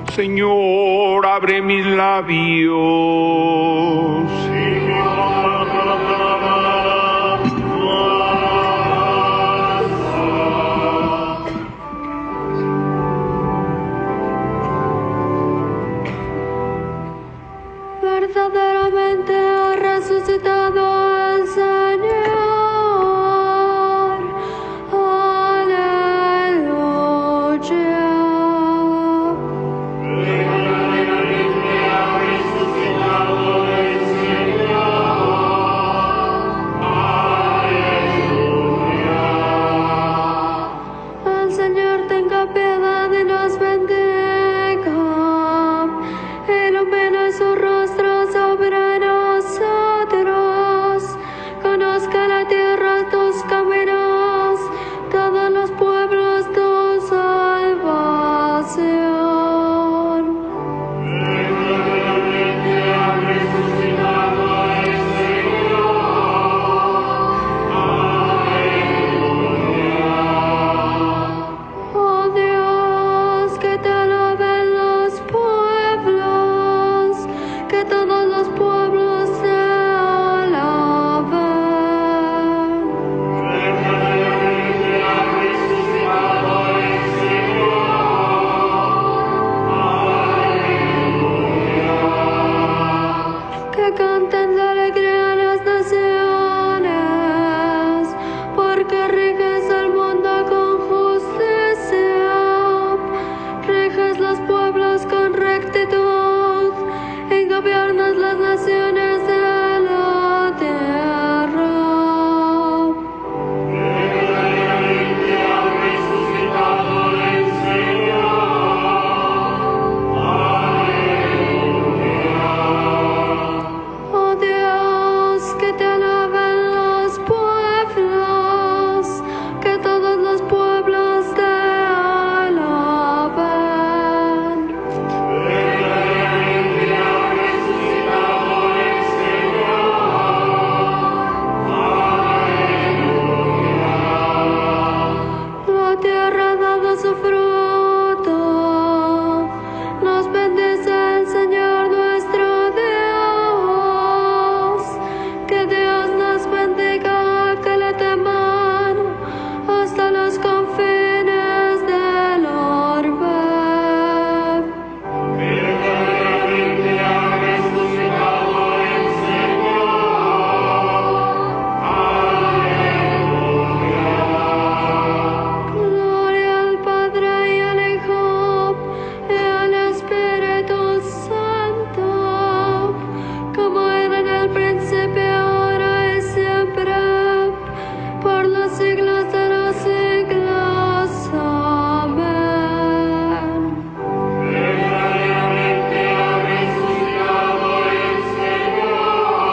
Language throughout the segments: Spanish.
Señor, abre mis labios. Verdaderamente ha resucitado el Señor. Aleluya. Verdaderamente ha resucitado el Señor. Aleluya. El Señor tenga piedad y nos bendiga. Ilumina su rostro sobre nosotros. Conozca la tierra tus caminos, todos los pueblos tu salvación. Verdaderamente ha resucitado el Señor. Aleluya. Oh Dios, que te alaben los pueblos, que todos los pueblos te alaben. Verdaderamente ha resucitado el Señor. Aleluya. Que canten de alegría las naciones, porque riges el mundo con justicia, riges los pueblos con rectitud y gobiernas las naciones de la tierra. Verdaderamente ha resucitado el Señor. Aleluya. Oh Dios, que te alaben los pueblos, que todos los pueblos te alaben. Verdaderamente ha resucitado el Señor. Aleluya. La tierra ha dado su fruto, nos bendice el Señor nuestro Dios. Que Dios nos bendiga, que le teman hasta los confines del orbe. Verdaderamente ha resucitado el Señor. Aleluya. Gloria al Padre y al Hijo y al Espíritu Santo, como era en el principio, ahora y siempre, por los siglos de los siglos. Amén. Verdaderamente ha resucitado el Señor.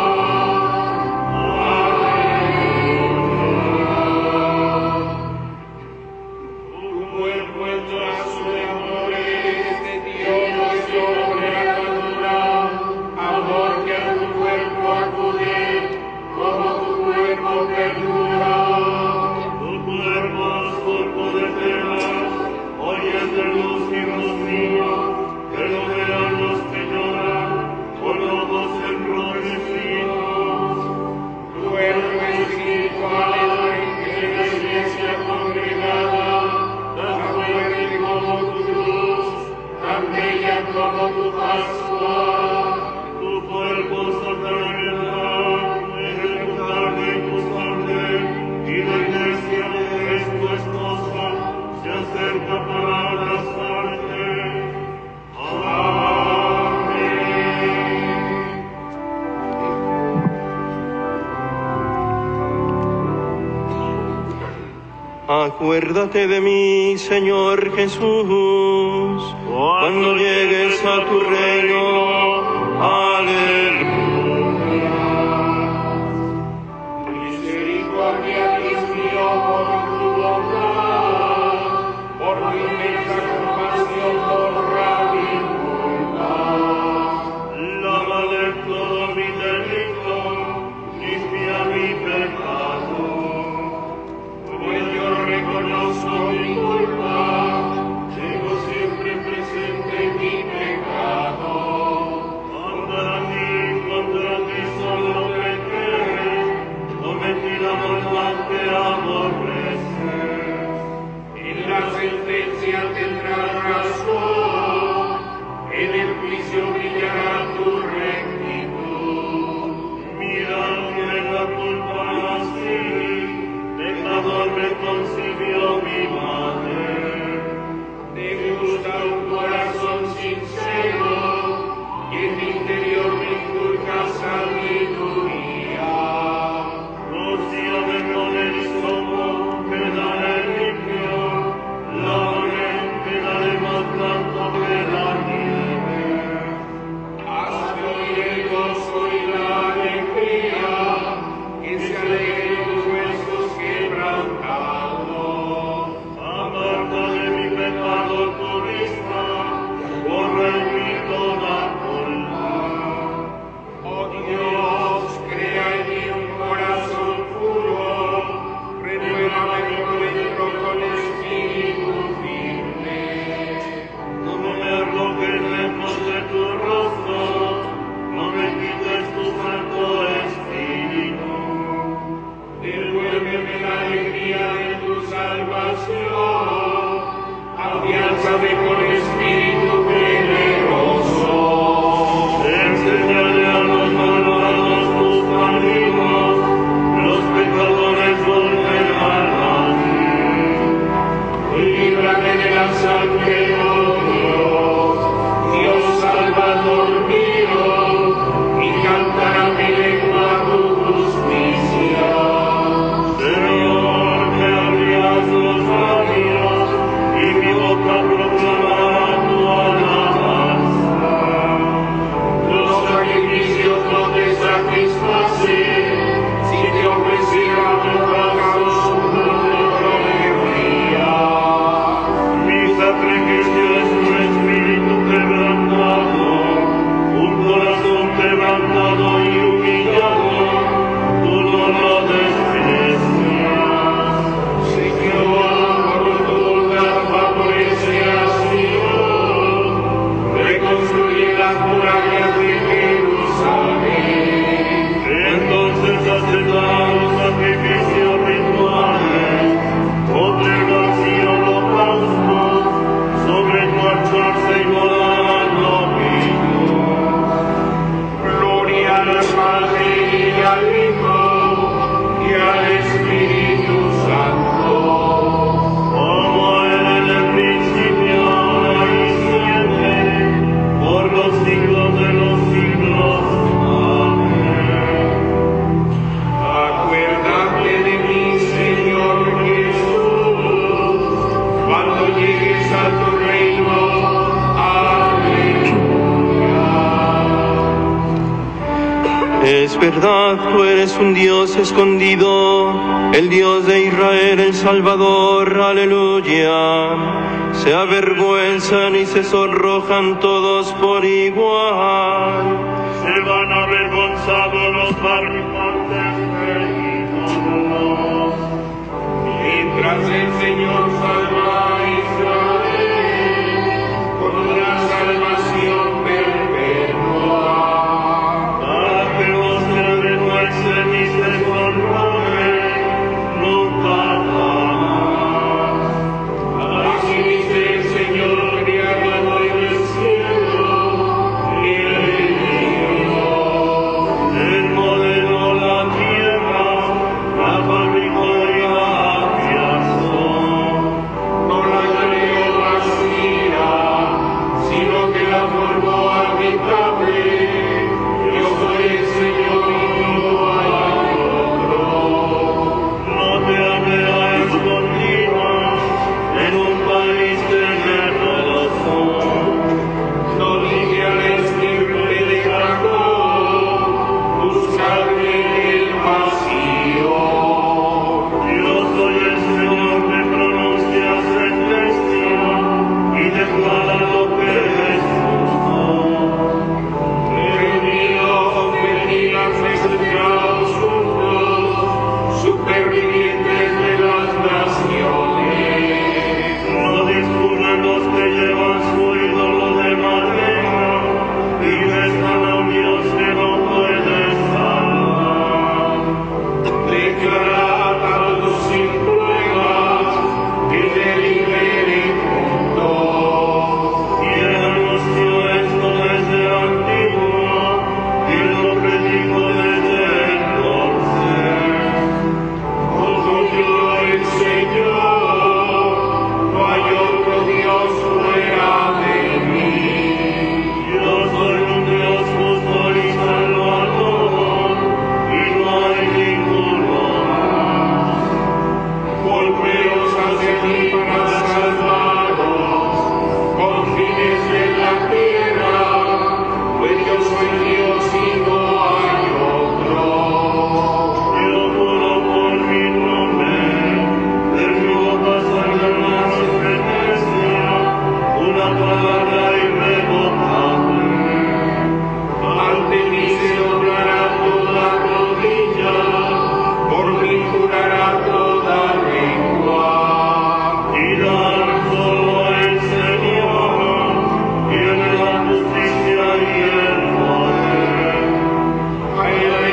Tu cuerpo hecho a su amores, Dios sobre criatura, amor que a tu cuerpo acude, como tu cuerpo perdura. Tu cuerpo surco de telas, hoy es de luz y rocío, que lo vean los que lloran, con ojos enrojecidos. Cuerpo espiritual de la iglesia congregada, tan fuerte como tu cruz, tan bella como tu Pascua. Tu cuerpo sacramental, ejecutable y constante, y la iglesia es tu esposa, se acerca para abrazarte. Amén. Acuérdate de mí, Señor Jesús, cuando llegues a tu reino. Aleluya. Misericordia, Dios mío, por tu bondad, por tu inmensa compasión, honra mi voluntad. Lava de todo mi delito, limpia mi pecado. Pues yo reconozco mi culpa, tengo siempre presente mi Es verdad, tú eres un Dios escondido, el Dios de Israel, el Salvador, aleluya. Se avergüenzan y se sonrojan todos por igual. Se van avergonzados los barrifantes perdidos, mientras el Señor salva a Israel con una salvación perpetua. Para que los se avergüencen y se sonrojen nunca más. Así dice el Señor, Creador del cielo y del cielo. Él modeló la tierra, la fabricó y la afianzó. No la creó vacía, sino que la formó habitable. Yo soy el Señor y no hay otro. No te amé a escondidas en un país de revelación. No dije al estirpe de Jacob, buscarme en el vacío. Yo soy el Señor que pronuncia sentencia y declara lo que es justo. Reunidos venidas explicados juntos, supervivientes de las naciones. No discurren los que llevan su ídolo de madera y rezan a un Dios que no puede salvar. Declarad a los sin pruebas que le liberen juntos. Y él anunció esto desde antiguo y lo predijo desde entonces. Como yo el Señor, no hay otro Dios fuera de mí. Yo soy un Dios justo y salvador, y no hay ninguno más. Volveos hacia mí para salvaros, confines de la tierra, pues yo soy Dios y no hay otro. Yo juro por mi nombre, de mi boca saldrá sentencia, una palabra irrevocable. Ante mí se doblará toda rodilla, por mí jurará toda lengua. Dirán solo el Señor, tiene la justicia y el poder. Hay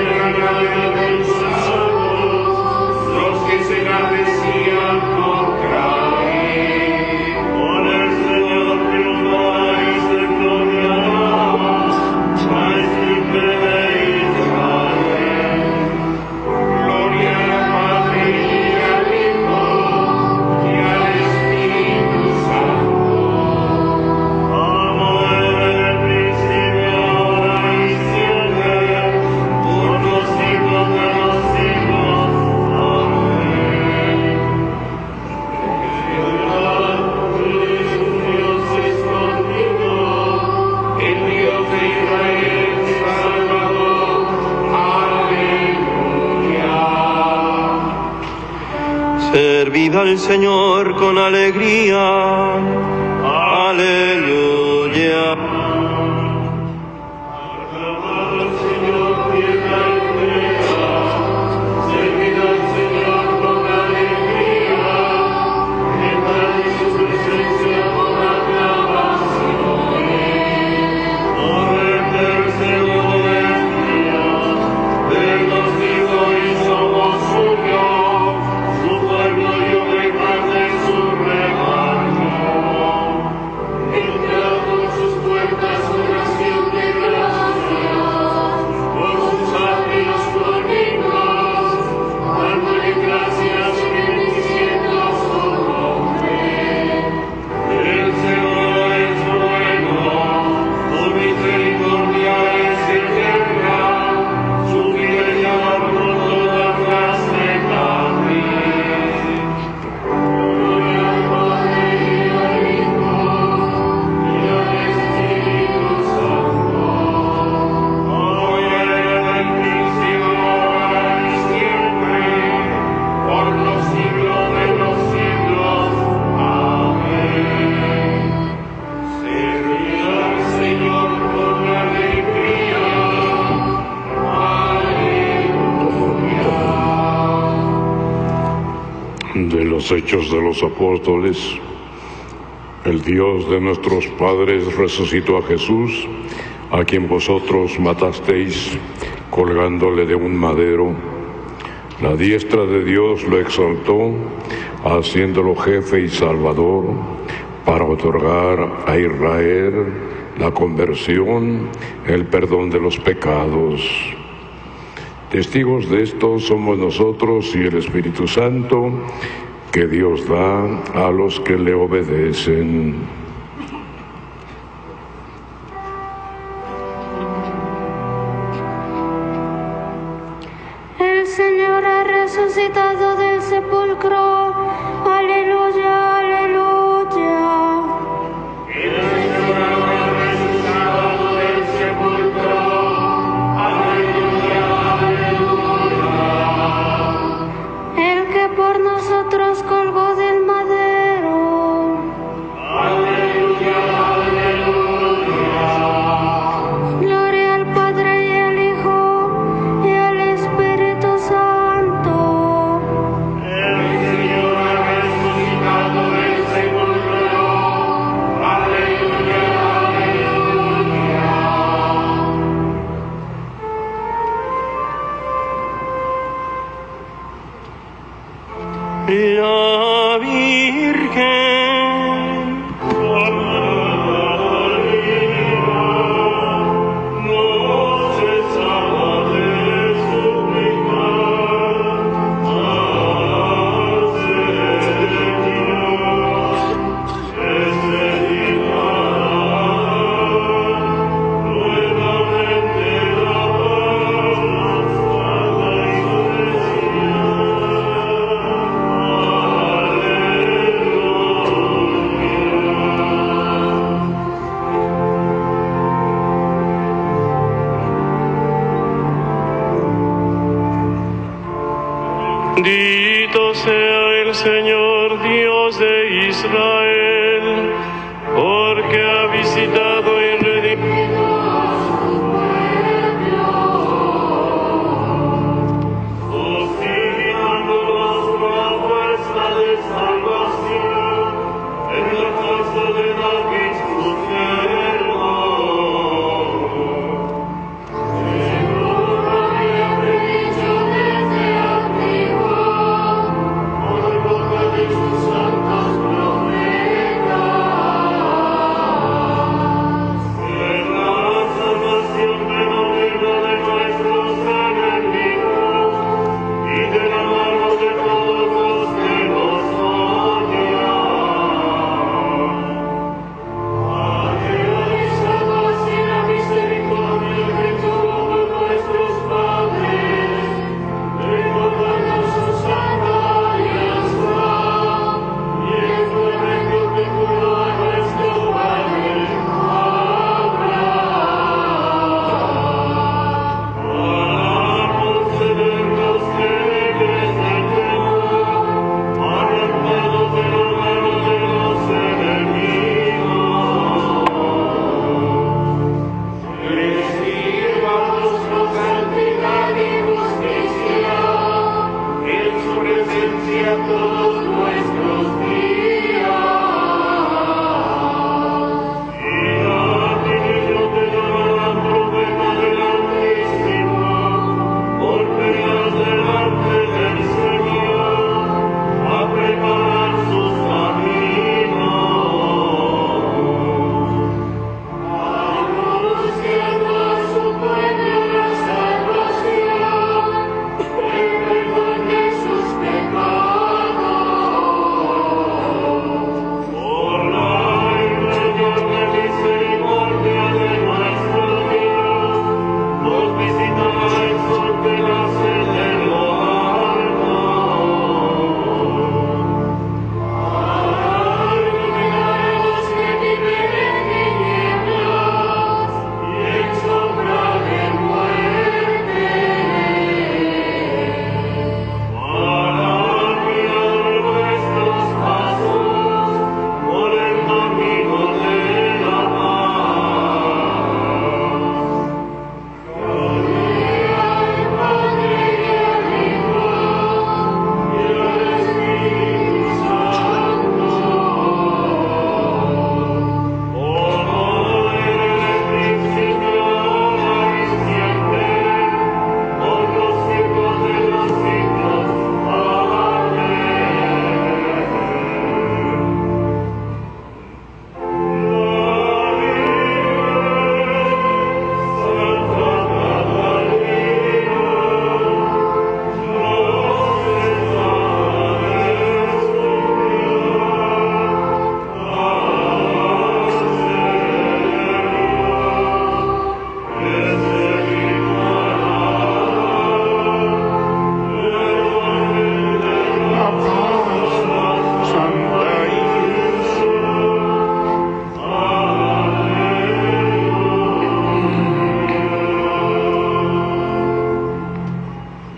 avergonzados los que se la decían por caer. Con el Señor triunfará y se gloriará, la estirpe de Israel. Gloria al Padre y al Hijo y al Espíritu Santo. Como era en el principio, ahora y siempre, por los siglos de los siglos. Amén. Es un Dios escondido, el Dios de Israel, Salvador. Aleluya. Servid al Señor con alegría. Aleluya. Alabad al Señor, tierra entera, servid al Señor con alegría, entrad en su presencia con aclamaciones. Arrepentirse modestia, ver los hijos y somos suyos, su pueblo y ovejas de su rebaño. Entrad con sus puertas los Hechos de los Apóstoles, el Dios de nuestros padres resucitó a Jesús, a quien vosotros matasteis colgándole de un madero. La diestra de Dios lo exaltó, haciéndolo jefe y salvador, para otorgar a Israel la conversión, el perdón de los pecados. Testigos de esto somos nosotros y el Espíritu Santo que Dios da a los que le obedecen. El Señor ha resucitado del sepulcro. Aleluya, aleluya. El Señor ha resucitado del sepulcro. Aleluya, aleluya. El que por nosotros colgó del madero. Aleluya, aleluya. Gloria al Padre y al Hijo y al Espíritu Santo. El Señor ha resucitado del sepulcro. Aleluya, aleluya. La Virgen No cesaba de suplicar al Señor, ese día nuevamente la palabra Bendito sea el Señor Dios de Israel, porque ha visitado y redimido suscitándonos con la fuerza de salvación en la casa de David su siervo. Según había predicho desde antiguo, por boca de sus santos profetas.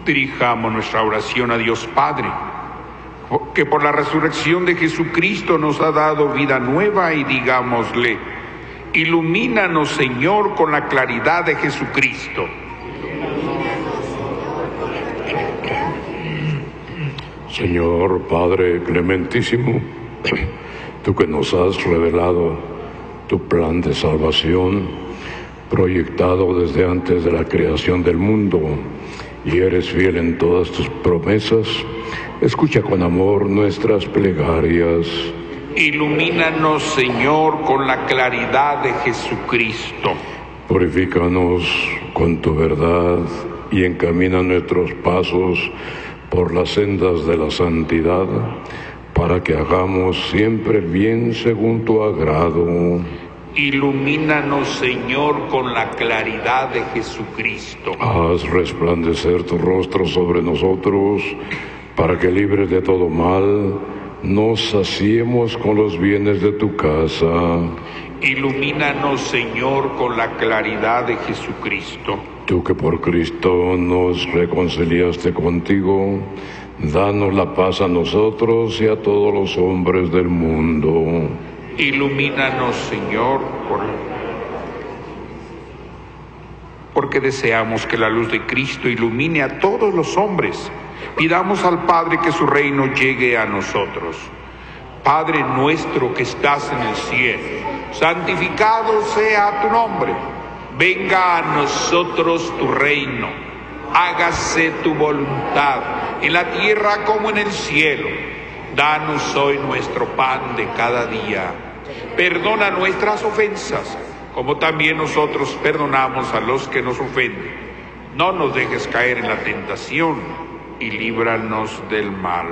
Dirijamos nuestra oración a Dios Padre, que por la resurrección de Jesucristo nos ha dado vida nueva, y digámosle: ilumínanos, Señor, con la claridad de Jesucristo. Señor Padre clementísimo, tú que nos has revelado tu plan de salvación, proyectado desde antes de la creación del mundo, y eres fiel en todas tus promesas, escucha con amor nuestras plegarias. Ilumínanos, Señor, con la claridad de Jesucristo. Purifícanos con tu verdad y encamina nuestros pasos por las sendas de la santidad, para que hagamos siempre el bien según tu agrado. Ilumínanos, Señor, con la claridad de Jesucristo. Haz resplandecer tu rostro sobre nosotros, para que, libres de todo mal, nos saciemos con los bienes de tu casa. Ilumínanos, Señor, con la claridad de Jesucristo. Tú que por Cristo nos reconciliaste contigo, danos la paz a nosotros y a todos los hombres del mundo. Ilumínanos, Señor, porque deseamos que la luz de Cristo ilumine a todos los hombres. Pidamos al Padre que su reino llegue a nosotros. Padre nuestro que estás en el cielo, santificado sea tu nombre. Venga a nosotros tu reino. Hágase tu voluntad, en la tierra como en el cielo. Danos hoy nuestro pan de cada día. Perdona nuestras ofensas, como también nosotros perdonamos a los que nos ofenden. No nos dejes caer en la tentación, y líbranos del mal.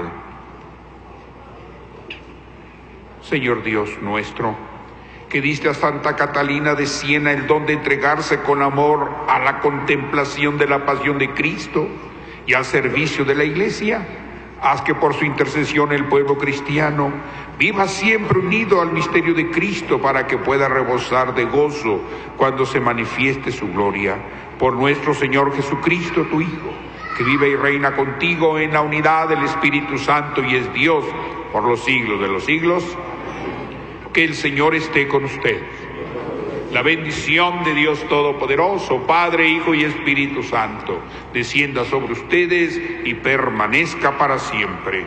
Señor Dios nuestro, que diste a Santa Catalina de Siena el don de entregarse con amor a la contemplación de la pasión de Cristo y al servicio de la Iglesia, haz que por su intercesión el pueblo cristiano viva siempre unido al misterio de Cristo, para que pueda rebosar de gozo cuando se manifieste su gloria. Por nuestro Señor Jesucristo, tu Hijo, que vive y reina contigo en la unidad del Espíritu Santo y es Dios por los siglos de los siglos. Que el Señor esté con ustedes. La bendición de Dios Todopoderoso, Padre, Hijo y Espíritu Santo, descienda sobre ustedes y permanezca para siempre.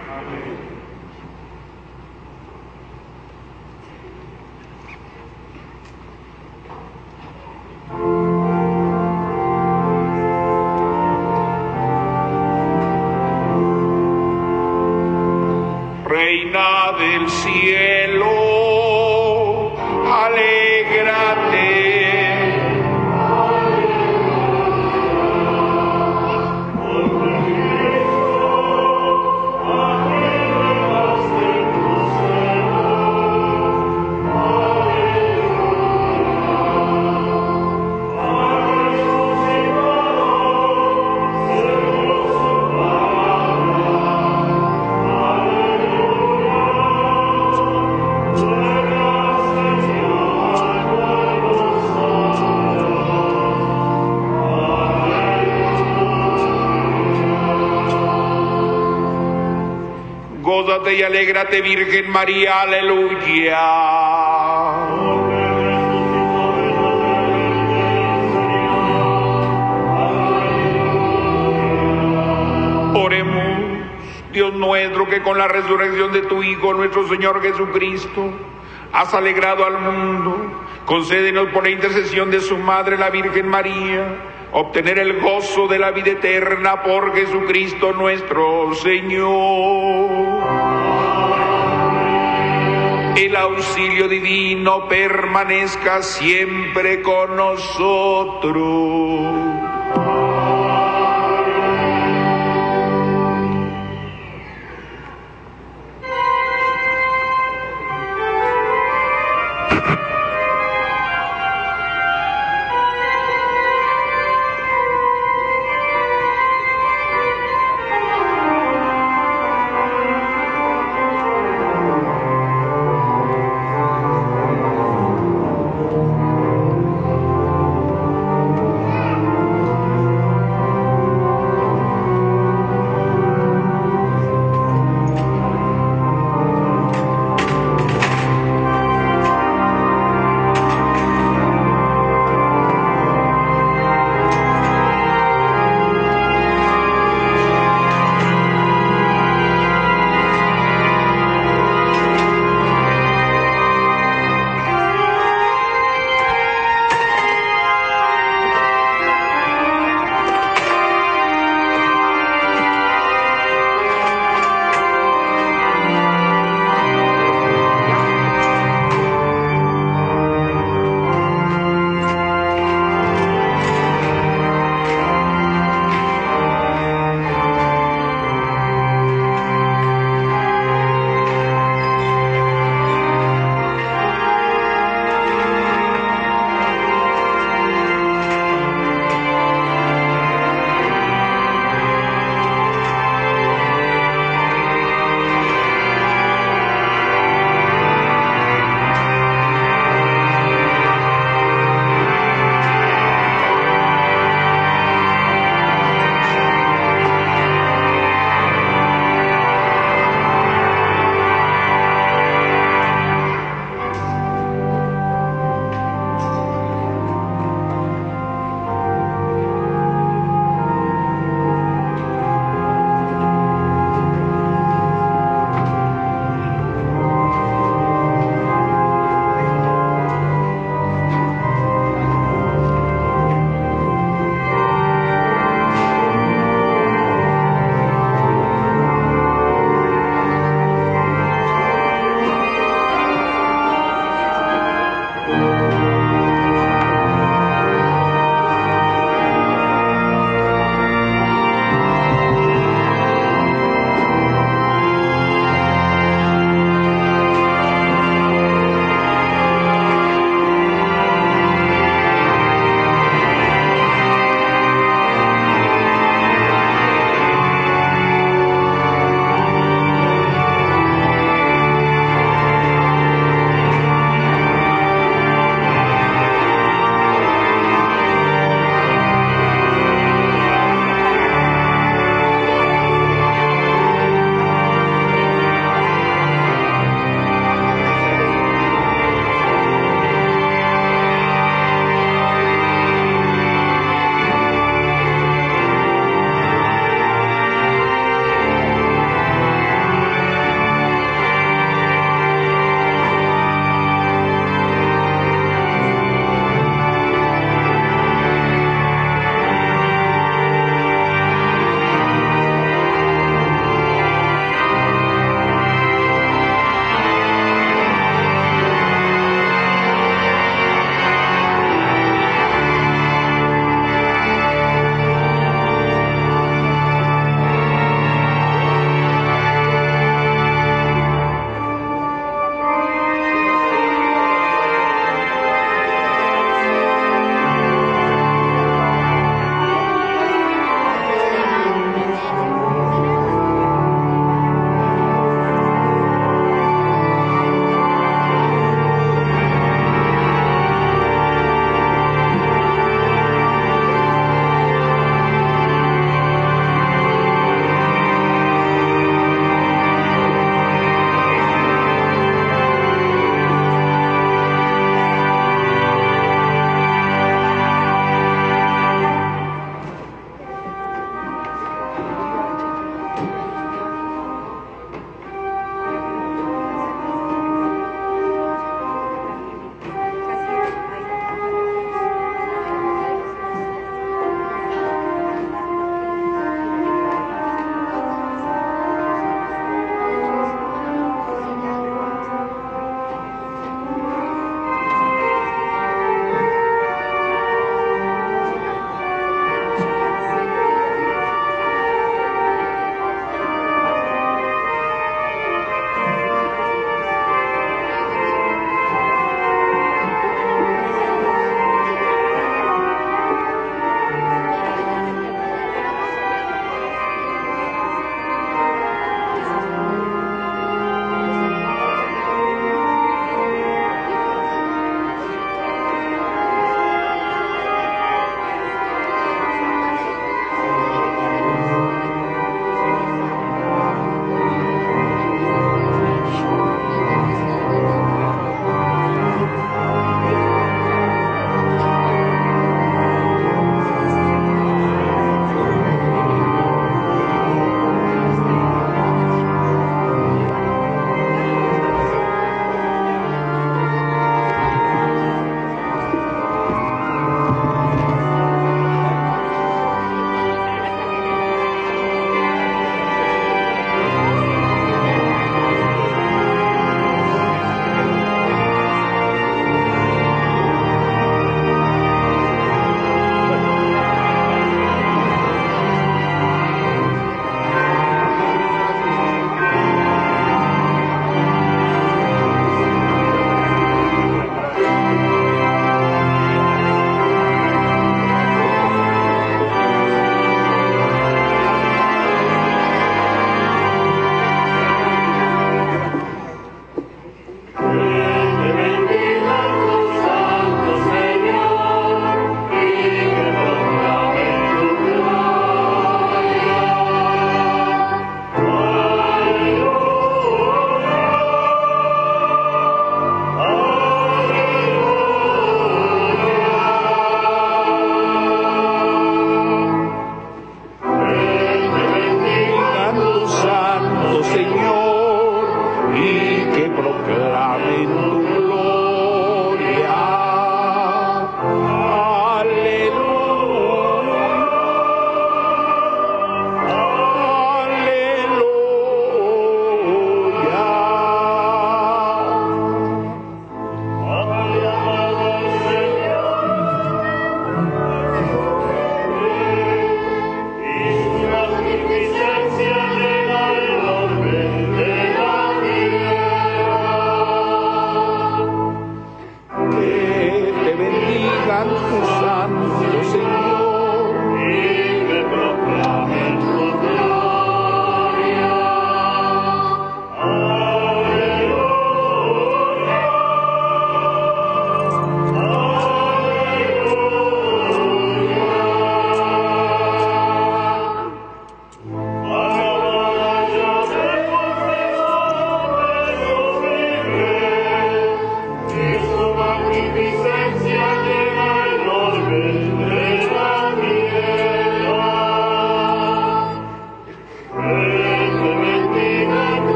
Reina del cielo, alégrate. Gózate y alégrate, Virgen María, aleluya. Oremos. Dios nuestro, que con la resurrección de tu Hijo, nuestro Señor Jesucristo, has alegrado al mundo, concédenos por la intercesión de su Madre, la Virgen María, obtener el gozo de la vida eterna por Jesucristo nuestro Señor. El auxilio divino permanezca siempre con nosotros.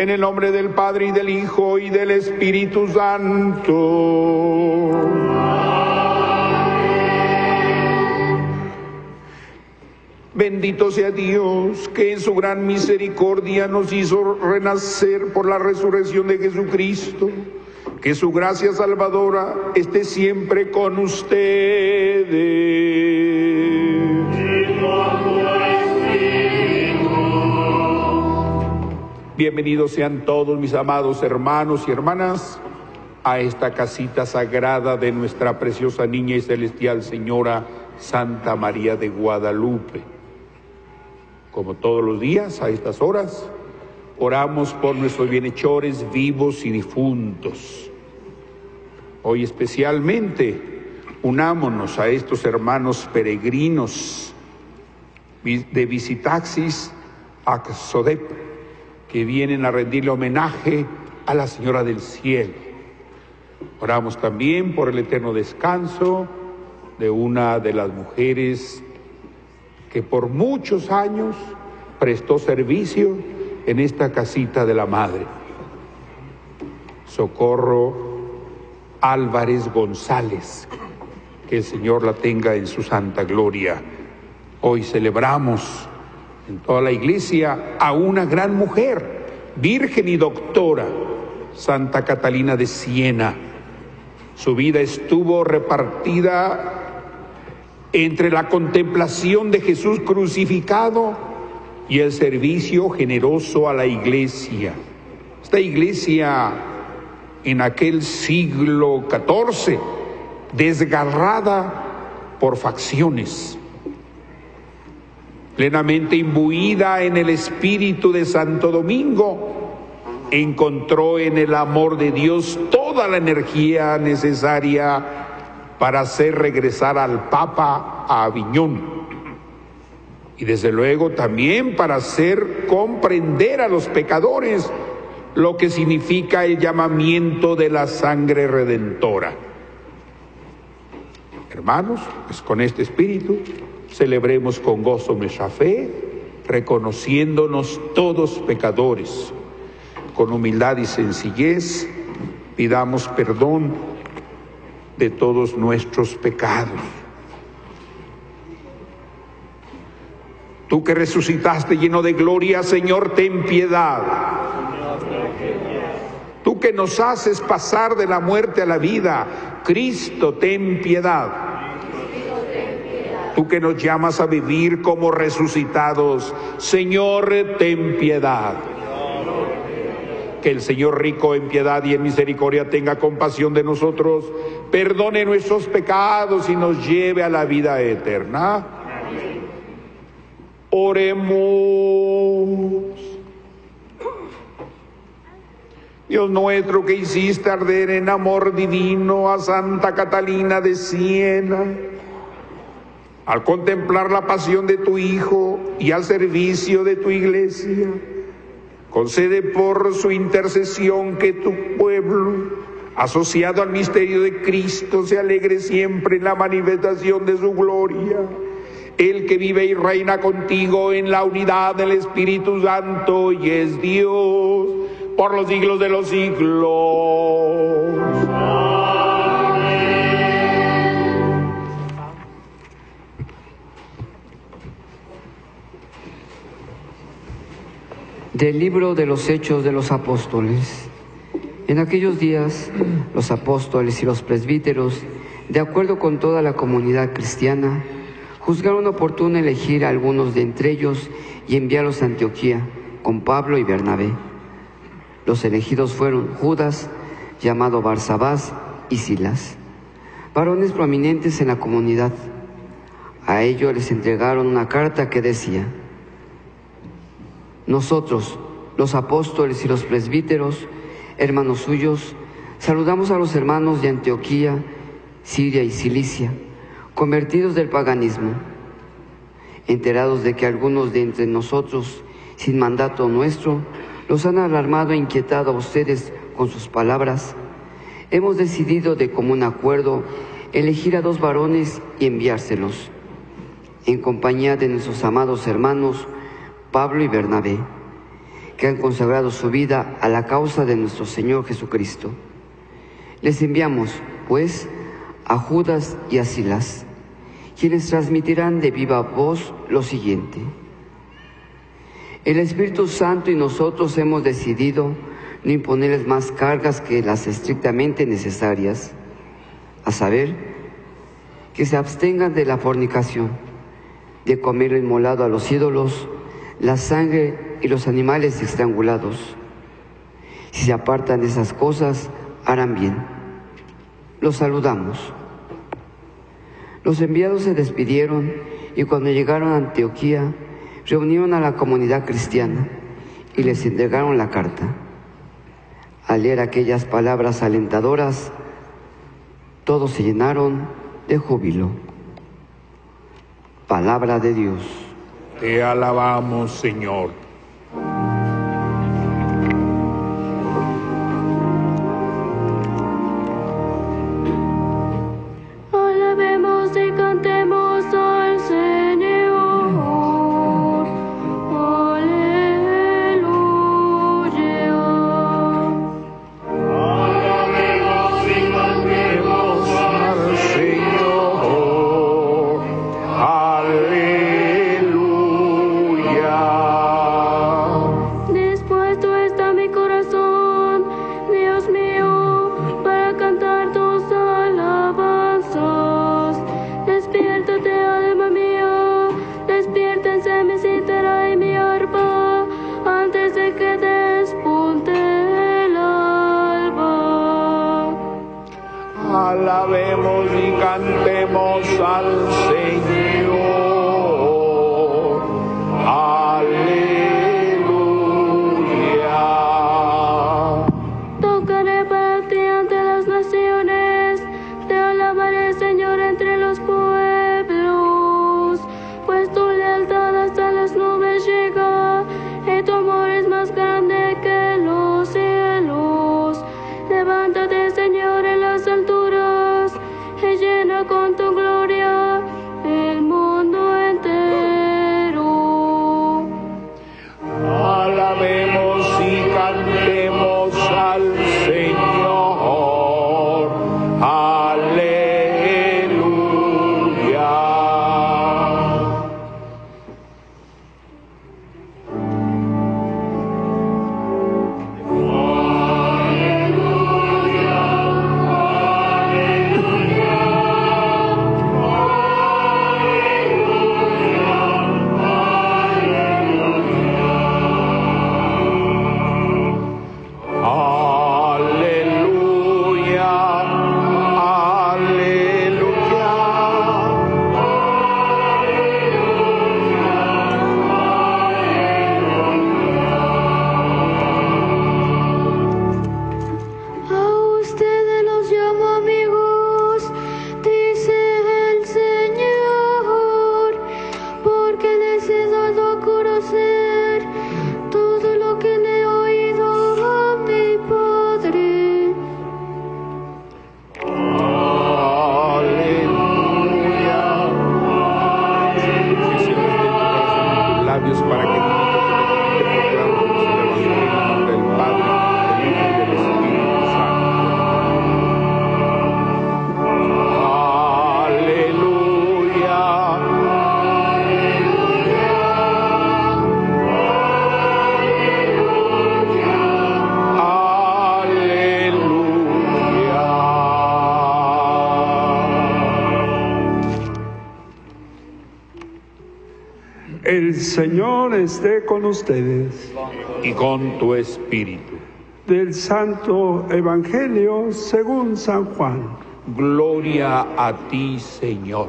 En el nombre del Padre, y del Hijo, y del Espíritu Santo. Bendito sea Dios, que en su gran misericordia nos hizo renacer por la resurrección de Jesucristo. Que su gracia salvadora esté siempre con ustedes. Bienvenidos sean todos mis amados hermanos y hermanas a esta casita sagrada de nuestra preciosa niña y celestial Señora Santa María de Guadalupe. Como todos los días, a estas horas, oramos por nuestros bienhechores vivos y difuntos. Hoy especialmente, unámonos a estos hermanos peregrinos de Visitaxis Axodep, que vienen a rendirle homenaje a la Señora del Cielo. Oramos también por el eterno descanso de una de las mujeres que por muchos años prestó servicio en esta casita de la Madre. Socorro Álvarez González, que el Señor la tenga en su santa gloria. Hoy celebramos en toda la iglesia a una gran mujer, virgen y doctora, Santa Catalina de Siena. Su vida estuvo repartida entre la contemplación de Jesús crucificado y el servicio generoso a la iglesia. Esta iglesia en aquel siglo XIV, desgarrada por facciones, plenamente imbuida en el espíritu de Santo Domingo, encontró en el amor de Dios toda la energía necesaria para hacer regresar al Papa a Aviñón, y desde luego también para hacer comprender a los pecadores lo que significa el llamamiento de la sangre redentora. Hermanos, pues con este espíritu celebremos con gozo nuestra fe, reconociéndonos todos pecadores. Con humildad y sencillez pidamos perdón de todos nuestros pecados. Tú que resucitaste lleno de gloria, Señor, ten piedad. Tú que nos haces pasar de la muerte a la vida, Cristo, ten piedad. Tú que nos llamas a vivir como resucitados, Señor, ten piedad. Que el Señor, rico en piedad y en misericordia, tenga compasión de nosotros, perdone nuestros pecados y nos lleve a la vida eterna. Oremos. Dios nuestro, que hiciste arder en amor divino a Santa Catalina de Siena, al contemplar la pasión de tu Hijo y al servicio de tu Iglesia, concede por su intercesión que tu pueblo, asociado al misterio de Cristo, se alegre siempre en la manifestación de su gloria. El que vive y reina contigo en la unidad del Espíritu Santo y es Dios por los siglos de los siglos. Del libro de los Hechos de los Apóstoles. En aquellos días, los apóstoles y los presbíteros, de acuerdo con toda la comunidad cristiana, juzgaron oportuno elegir a algunos de entre ellos y enviarlos a Antioquía con Pablo y Bernabé. Los elegidos fueron Judas, llamado Barsabás, y Silas, varones prominentes en la comunidad. A ellos les entregaron una carta que decía: nosotros, los apóstoles y los presbíteros, hermanos suyos, saludamos a los hermanos de Antioquía, Siria y Cilicia, convertidos del paganismo, enterados de que algunos de entre nosotros, sin mandato nuestro, los han alarmado e inquietado a ustedes con sus palabras. Hemos decidido de común acuerdo elegir a 2 varones y enviárselos, en compañía de nuestros amados hermanos Pablo y Bernabé, que han consagrado su vida a la causa de nuestro Señor Jesucristo. Les enviamos, pues, a Judas y a Silas, quienes transmitirán de viva voz lo siguiente. El Espíritu Santo y nosotros hemos decidido no imponerles más cargas que las estrictamente necesarias, a saber, que se abstengan de la fornicación, de comer lo inmolado a los ídolos, la sangre y los animales estrangulados. Si se apartan de esas cosas, harán bien. Los saludamos. Los enviados se despidieron y cuando llegaron a Antioquía, reunieron a la comunidad cristiana y les entregaron la carta. Al leer aquellas palabras alentadoras, todos se llenaron de júbilo. Palabra de Dios. Te alabamos, Señor. Alabemos y cantemos al Señor. Aleluya. Alabemos y cantemos al Señor. Aleluya. Dispuesto está mi corazón, Dios mío, para cantar tus alabanzas. Despiértate, alma mía, despiértense mi cítara y mi arpa, antes de que despunte el alba. Alabemos y cantemos al Señor. Aleluya. Tocaré para ti ante las naciones, te alabaré, Señor, entre los pueblos, pues tu lealtad hasta las nubes llega, y tu amor es más grande que los cielos. Levántate, Señor, en las alturas, y llena con tu gloria el mundo entero. Alabemos y cantemos al Señor. Aleluya. Aleluya. A ustedes los llamo amigos, dice el Señor, porque les he dado a conocer todo lo que le he oído a mi Padre. Aleluya. Tus labios para que te proclamemos el Evangelio en nombre del Padre, del Hijo y del Espíritu Santo. Aleluya. Aleluya. El Señor esté con ustedes. Y con tu espíritu. Del Santo Evangelio según San Juan. Gloria a ti, Señor.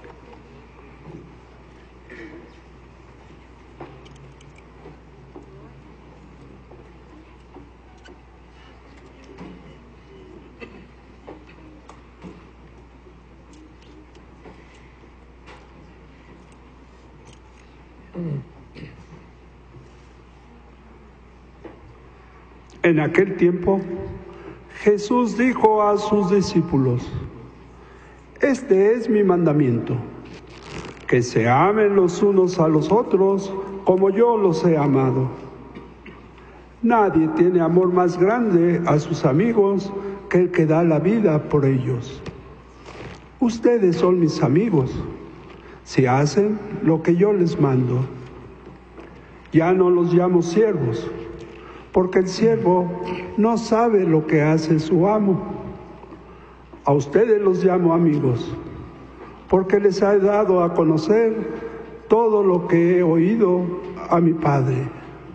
En aquel tiempo, Jesús dijo a sus discípulos: Este es mi mandamiento, que se amen los unos a los otros como yo los he amado. Nadie tiene amor más grande a sus amigos que el que da la vida por ellos. Ustedes son mis amigos, si hacen lo que yo les mando. Ya no los llamo siervos, porque el siervo no sabe lo que hace su amo. A ustedes los llamo amigos, porque les he dado a conocer todo lo que he oído a mi Padre.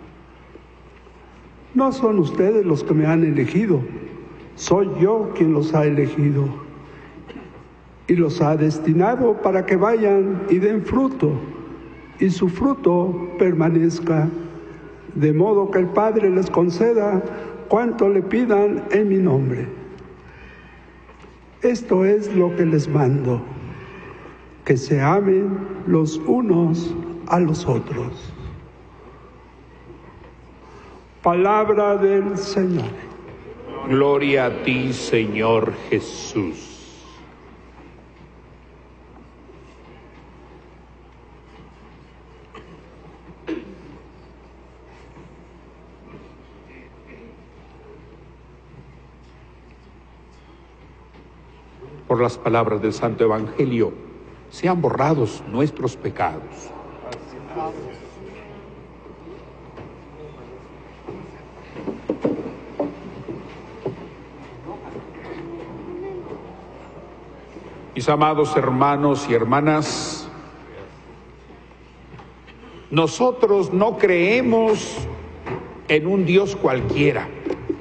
No son ustedes los que me han elegido, soy yo quien los ha elegido y los ha destinado para que vayan y den fruto, y su fruto permanezca, de modo que el Padre les conceda cuanto le pidan en mi nombre. Esto es lo que les mando, que se amen los unos a los otros. Palabra del Señor. Gloria a ti, Señor Jesús. Por las palabras del Santo Evangelio, sean borrados nuestros pecados. Mis amados hermanos y hermanas, nosotros no creemos en un Dios cualquiera.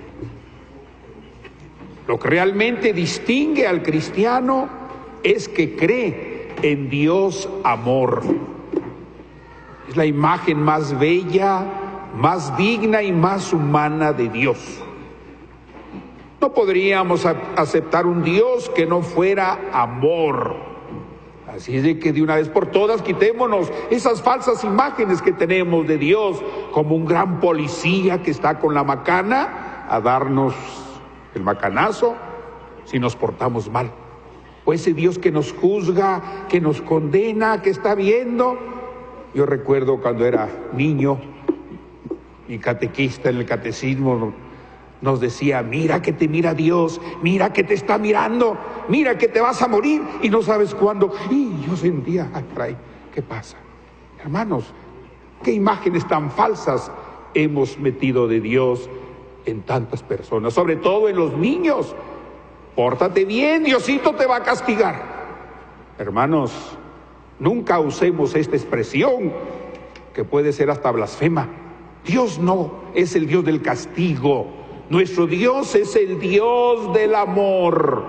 Lo que realmente distingue al cristiano es que cree en Dios amor. Es la imagen más bella, más digna y más humana de Dios. No podríamos aceptar un Dios que no fuera amor. Así es de que de una vez por todas quitémonos esas falsas imágenes que tenemos de Dios como un gran policía que está con la macana a darnos el macanazo si nos portamos mal. O ese Dios que nos juzga, que nos condena, que está viendo. Yo recuerdo cuando era niño, mi catequista en el catecismo nos decía: mira que te mira Dios, mira que te está mirando, mira que te vas a morir y no sabes cuándo. Y yo sentía, ay, caray, ¿qué pasa? Hermanos, qué imágenes tan falsas hemos metido de Dios en tantas personas, sobre todo en los niños. Pórtate bien, Diosito te va a castigar. Hermanos, nunca usemos esta expresión que puede ser hasta blasfema. Dios no es el Dios del castigo. Nuestro Dios es el Dios del amor.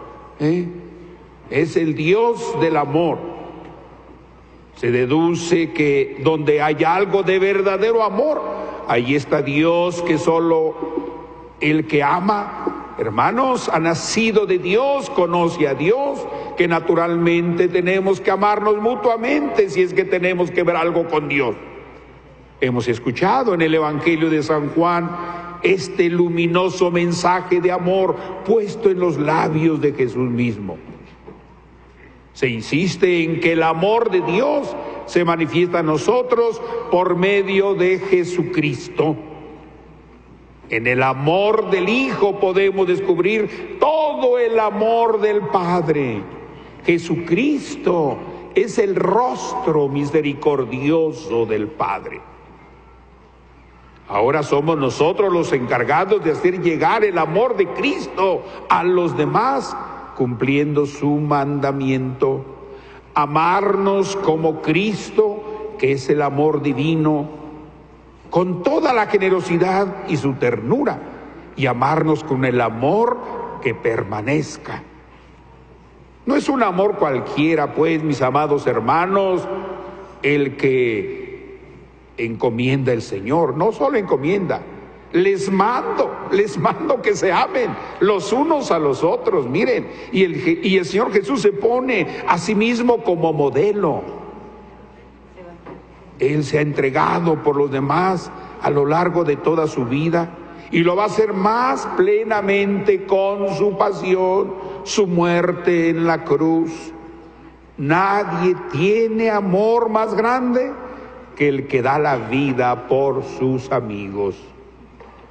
Es el Dios del amor. Se deduce que donde hay algo de verdadero amor, ahí está Dios, que solo el que ama, hermanos, ha nacido de Dios, conoce a Dios, que naturalmente tenemos que amarnos mutuamente si es que tenemos que ver algo con Dios. Hemos escuchado en el Evangelio de San Juan este luminoso mensaje de amor puesto en los labios de Jesús mismo. Se insiste en que el amor de Dios se manifiesta a nosotros por medio de Jesucristo. En el amor del Hijo podemos descubrir todo el amor del Padre. Jesucristo es el rostro misericordioso del Padre. Ahora somos nosotros los encargados de hacer llegar el amor de Cristo a los demás, cumpliendo su mandamiento: amarnos como Cristo, que es el amor divino, con toda la generosidad y su ternura, y amarnos con el amor que permanezca. No es un amor cualquiera, pues, mis amados hermanos, el que encomienda el Señor. No solo encomienda, les mando que se amen los unos a los otros. Miren, y el Señor Jesús se pone a sí mismo como modelo. Él se ha entregado por los demás a lo largo de toda su vida y lo va a hacer más plenamente con su pasión, su muerte en la cruz. Nadie tiene amor más grande que el que da la vida por sus amigos.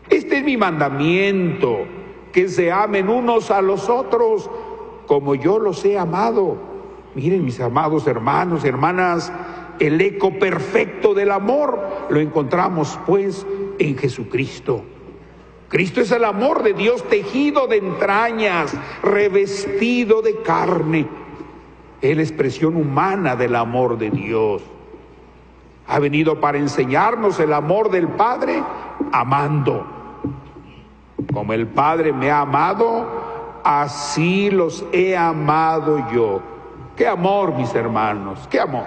Este es mi mandamiento, que se amen unos a los otros como yo los he amado. Miren, mis amados hermanos y hermanas, el eco perfecto del amor lo encontramos pues en Jesucristo. Cristo es el amor de Dios tejido de entrañas, revestido de carne. Es la expresión humana del amor de Dios. Ha venido para enseñarnos el amor del Padre amando. Como el Padre me ha amado, así los he amado yo. ¡Qué amor, mis hermanos! ¡Qué amor!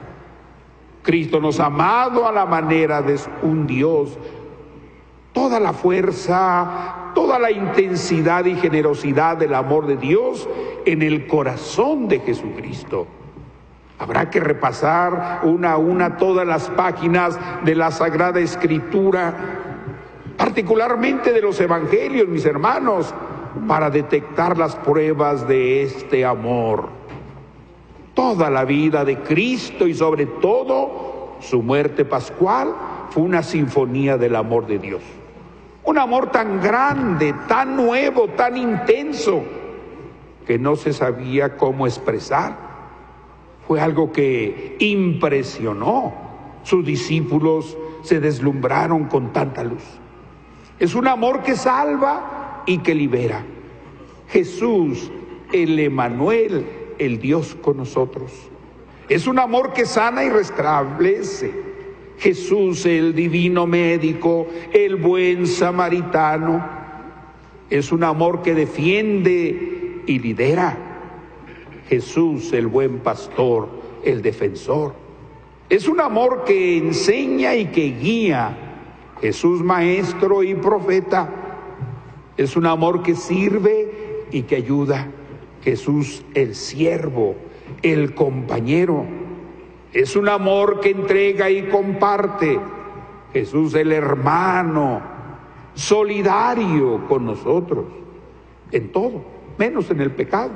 Cristo nos ha amado a la manera de un Dios. Toda la fuerza, toda la intensidad y generosidad del amor de Dios en el corazón de Jesucristo. Habrá que repasar una a una todas las páginas de la Sagrada Escritura, particularmente de los Evangelios, mis hermanos, para detectar las pruebas de este amor. Toda la vida de Cristo y sobre todo su muerte pascual fue una sinfonía del amor de Dios. Un amor tan grande, tan nuevo, tan intenso, que no se sabía cómo expresar. Fue algo que impresionó. Sus discípulos se deslumbraron con tanta luz. Es un amor que salva y que libera. Jesús, el Emmanuel, el Dios con nosotros. Es un amor que sana y restablece. Jesús, el divino médico, el buen samaritano. Es un amor que defiende y lidera. Jesús, el buen pastor, el defensor. Es un amor que enseña y que guía. Jesús, maestro y profeta. Es un amor que sirve y que ayuda. Jesús, el siervo, el compañero. Es un amor que entrega y comparte. Jesús, el hermano, solidario con nosotros, en todo, menos en el pecado.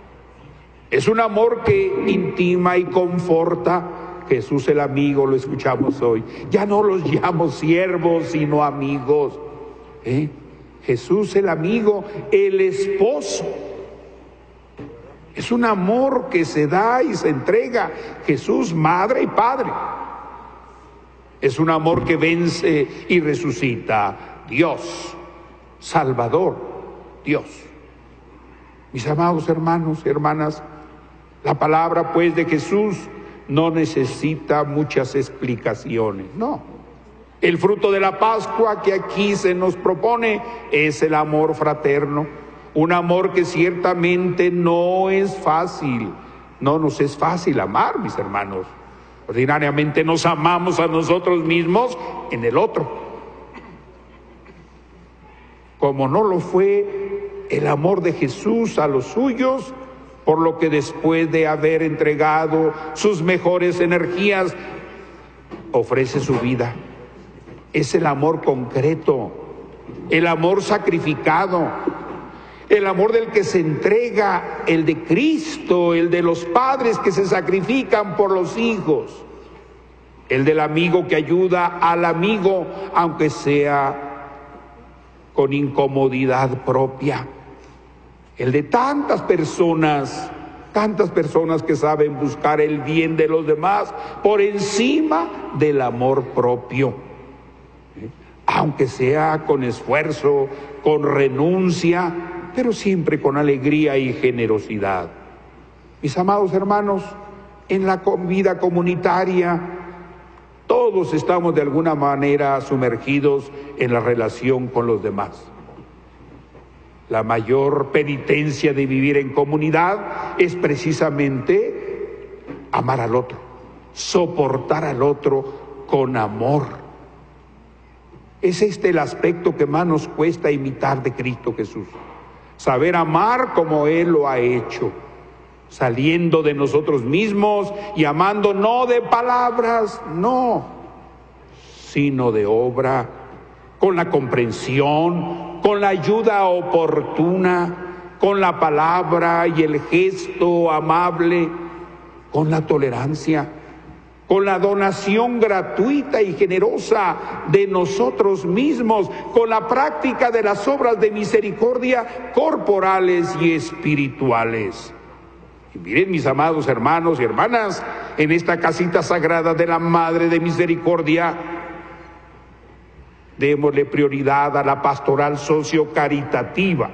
Es un amor que intima y conforta. Jesús, el amigo, lo escuchamos hoy. Ya no los llamo siervos, sino amigos. Jesús, el amigo, el esposo. Es un amor que se da y se entrega. Jesús, madre y padre. Es un amor que vence y resucita. Dios, Salvador, Dios. Mis amados hermanos y hermanas, la palabra pues de Jesús no necesita muchas explicaciones, no. El fruto de la Pascua que aquí se nos propone es el amor fraterno. Un amor que ciertamente no es fácil. No nos es fácil amar, mis hermanos. Ordinariamente nos amamos a nosotros mismos en el otro. Como no lo fue el amor de Jesús a los suyos, por lo que después de haber entregado sus mejores energías, ofrece su vida. Es el amor concreto, el amor sacrificado, el amor del que se entrega, el de Cristo, el de los padres que se sacrifican por los hijos, el del amigo que ayuda al amigo, aunque sea con incomodidad propia, el de tantas personas que saben buscar el bien de los demás por encima del amor propio, aunque sea con esfuerzo, con renuncia, pero siempre con alegría y generosidad. Mis amados hermanos, en la vida comunitaria, todos estamos de alguna manera sumergidos en la relación con los demás. La mayor penitencia de vivir en comunidad es precisamente amar al otro, soportar al otro con amor. Es este el aspecto que más nos cuesta imitar de Cristo Jesús. Saber amar como Él lo ha hecho, saliendo de nosotros mismos y amando no de palabras, no, sino de obra, con la comprensión, con la ayuda oportuna, con la palabra y el gesto amable, con la tolerancia, con la donación gratuita y generosa de nosotros mismos, con la práctica de las obras de misericordia corporales y espirituales. Y miren, mis amados hermanos y hermanas, en esta casita sagrada de la Madre de Misericordia, démosle prioridad a la pastoral socio-caritativa.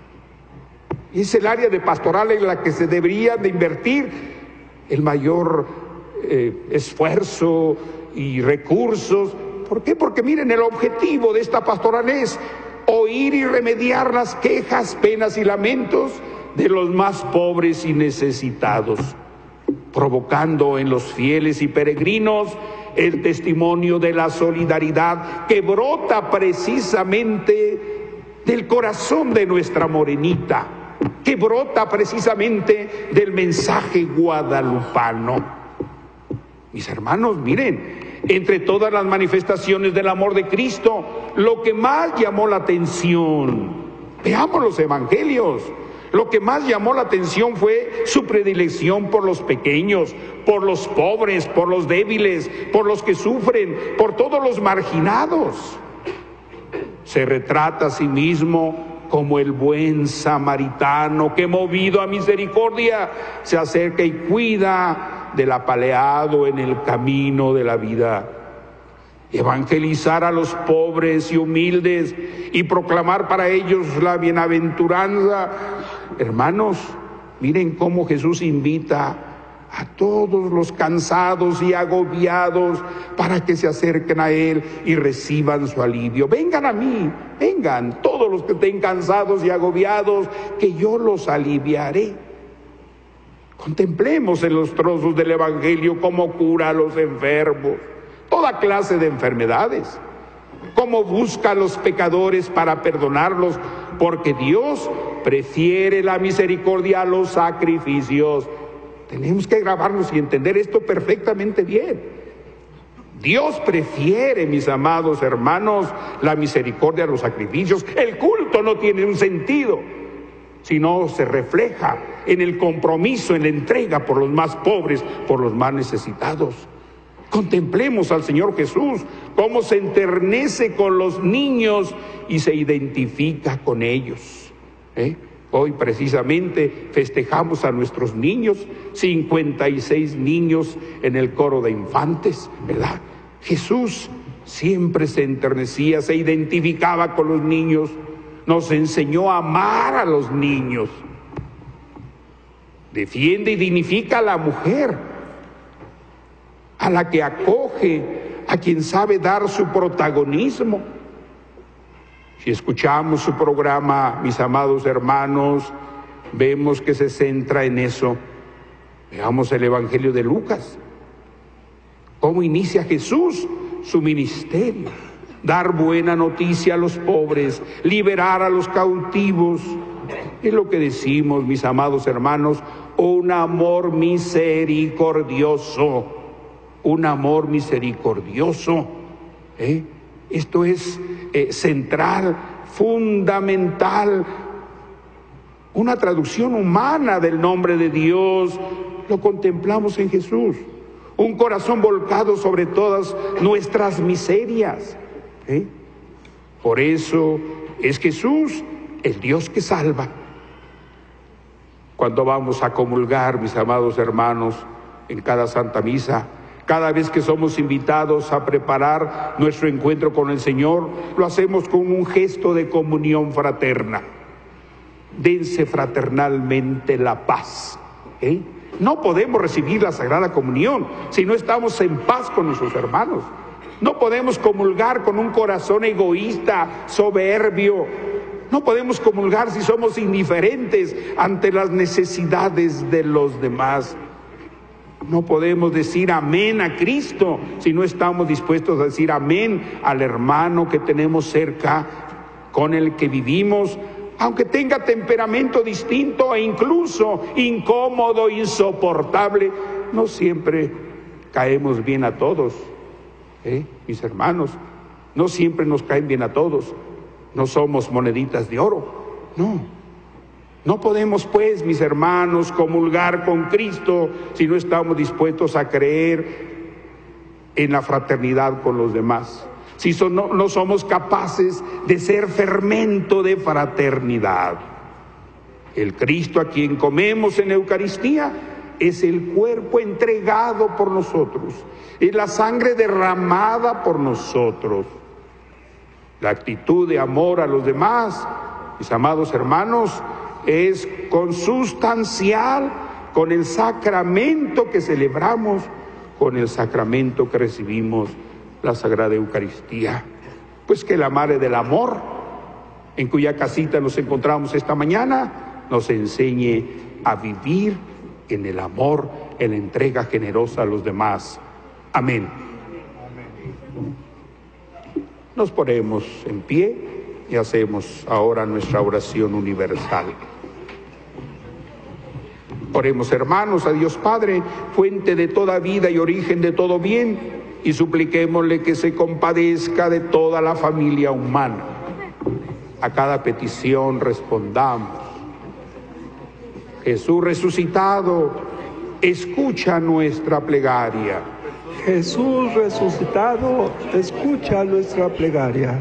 Es el área de pastoral en la que se debería de invertir el mayor esfuerzo y recursos. ¿Por qué? Porque miren, el objetivo de esta pastoral es oír y remediar las quejas, penas y lamentos de los más pobres y necesitados, provocando en los fieles y peregrinos el testimonio de la solidaridad que brota precisamente del corazón de nuestra morenita, que brota precisamente del mensaje guadalupano. Mis hermanos, miren, entre todas las manifestaciones del amor de Cristo, lo que más llamó la atención, veamos los evangelios, lo que más llamó la atención fue su predilección por los pequeños, por los pobres, por los débiles, por los que sufren, por todos los marginados. Se retrata a sí mismo como el buen samaritano que, movido a misericordia, se acerca y cuida del apaleado en el camino de la vida. Evangelizar a los pobres y humildes y proclamar para ellos la bienaventuranza. Hermanos, miren cómo Jesús invita a todos los cansados y agobiados para que se acerquen a Él y reciban su alivio. Vengan a mí, vengan todos los que estén cansados y agobiados, que yo los aliviaré. Contemplemos en los trozos del Evangelio cómo cura a los enfermos, toda clase de enfermedades, cómo busca a los pecadores para perdonarlos, porque Dios prefiere la misericordia a los sacrificios. Tenemos que grabarnos y entender esto perfectamente bien. Dios prefiere, mis amados hermanos, la misericordia a los sacrificios. El culto no tiene un sentido si no se refleja en el compromiso, en la entrega por los más pobres, por los más necesitados. Contemplemos al Señor Jesús, cómo se enternece con los niños y se identifica con ellos. Hoy precisamente festejamos a nuestros niños, 56 niños en el coro de infantes, ¿verdad? Jesús siempre se enternecía, se identificaba con los niños, nos enseñó a amar a los niños. Defiende y dignifica a la mujer, a la que acoge, a quien sabe dar su protagonismo. Si escuchamos su programa, mis amados hermanos, vemos que se centra en eso. Veamos el Evangelio de Lucas. ¿Cómo inicia Jesús su ministerio? Dar buena noticia a los pobres, liberar a los cautivos. Es lo que decimos, mis amados hermanos, un amor misericordioso. Un amor misericordioso. Esto es central, fundamental. Una traducción humana del nombre de Dios. Lo contemplamos en Jesús. Un corazón volcado sobre todas nuestras miserias. Por eso es Jesús el Dios que salva. Cuando vamos a comulgar, mis amados hermanos, en cada Santa Misa, cada vez que somos invitados a preparar nuestro encuentro con el Señor, lo hacemos con un gesto de comunión fraterna. Dense fraternalmente la paz. No podemos recibir la Sagrada Comunión si no estamos en paz con nuestros hermanos. No podemos comulgar con un corazón egoísta, soberbio. No podemos comulgar si somos indiferentes ante las necesidades de los demás. No podemos decir amén a Cristo si no estamos dispuestos a decir amén al hermano que tenemos cerca, con el que vivimos, aunque tenga temperamento distinto e incluso incómodo, insoportable. No siempre caemos bien a todos, mis hermanos. No siempre nos caen bien a todos. No somos moneditas de oro, no. No podemos, pues, mis hermanos, comulgar con Cristo si no estamos dispuestos a creer en la fraternidad con los demás, si no somos capaces de ser fermento de fraternidad. El Cristo a quien comemos en Eucaristía es el cuerpo entregado por nosotros, es la sangre derramada por nosotros. La actitud de amor a los demás, mis amados hermanos, es consustancial con el sacramento que celebramos, con el sacramento que recibimos, la Sagrada Eucaristía. Pues que la Madre del Amor, en cuya casita nos encontramos esta mañana, nos enseñe a vivir en el amor, en la entrega generosa a los demás. Amén. Nos ponemos en pie y hacemos ahora nuestra oración universal. Oremos, hermanos, a Dios Padre, fuente de toda vida y origen de todo bien, y supliquémosle que se compadezca de toda la familia humana. A cada petición respondamos. Jesús resucitado, escucha nuestra plegaria. Jesús resucitado, escucha nuestra plegaria.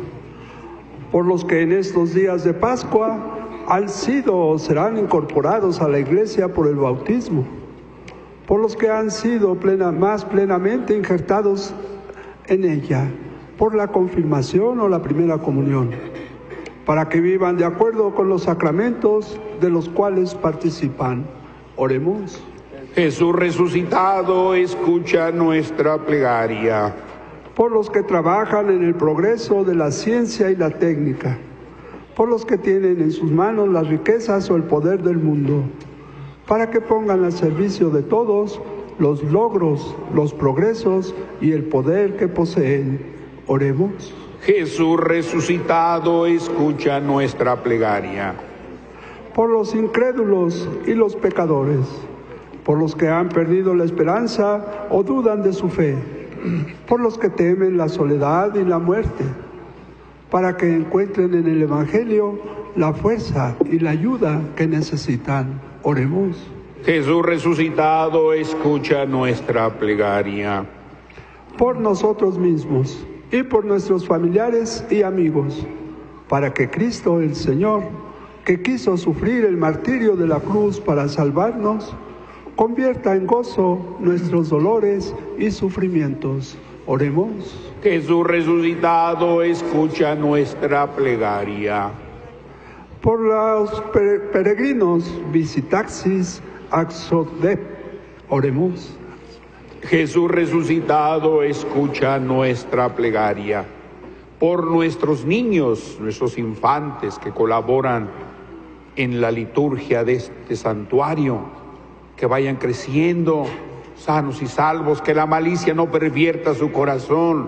Por los que en estos días de Pascua han sido o serán incorporados a la Iglesia por el bautismo, por los que han sido más plenamente injertados en ella, por la confirmación o la primera comunión, para que vivan de acuerdo con los sacramentos de los cuales participan. Oremos. Jesús resucitado, escucha nuestra plegaria. Por los que trabajan en el progreso de la ciencia y la técnica, por los que tienen en sus manos las riquezas o el poder del mundo, para que pongan al servicio de todos los logros, los progresos y el poder que poseen. Oremos. Jesús resucitado, escucha nuestra plegaria. Por los incrédulos y los pecadores, por los que han perdido la esperanza o dudan de su fe, por los que temen la soledad y la muerte, para que encuentren en el Evangelio la fuerza y la ayuda que necesitan. Oremos. Jesús resucitado, escucha nuestra plegaria. Por nosotros mismos y por nuestros familiares y amigos, para que Cristo el Señor, que quiso sufrir el martirio de la cruz para salvarnos, convierta en gozo nuestros dolores y sufrimientos. Oremos. Jesús resucitado, escucha nuestra plegaria. Por los peregrinos visitaxis axodep, oremos. Jesús resucitado, escucha nuestra plegaria. Por nuestros niños, nuestros infantes que colaboran en la liturgia de este santuario, que vayan creciendo sanos y salvos, que la malicia no pervierta su corazón.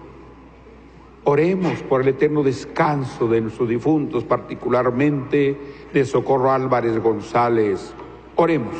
Oremos por el eterno descanso de nuestros difuntos, particularmente de Socorro Álvarez González. Oremos.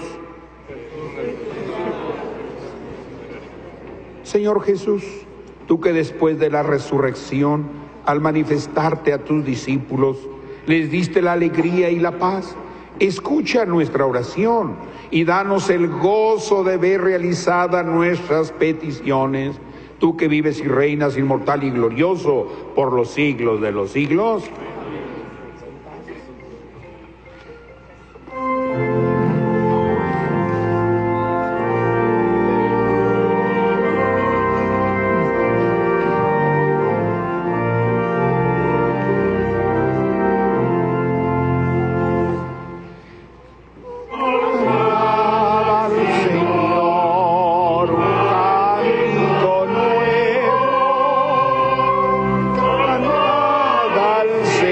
Señor Jesús, tú que después de la resurrección, al manifestarte a tus discípulos, les diste la alegría y la paz, escucha nuestra oración y danos el gozo de ver realizadas nuestras peticiones. Tú que vives y reinas inmortal y glorioso por los siglos de los siglos. Al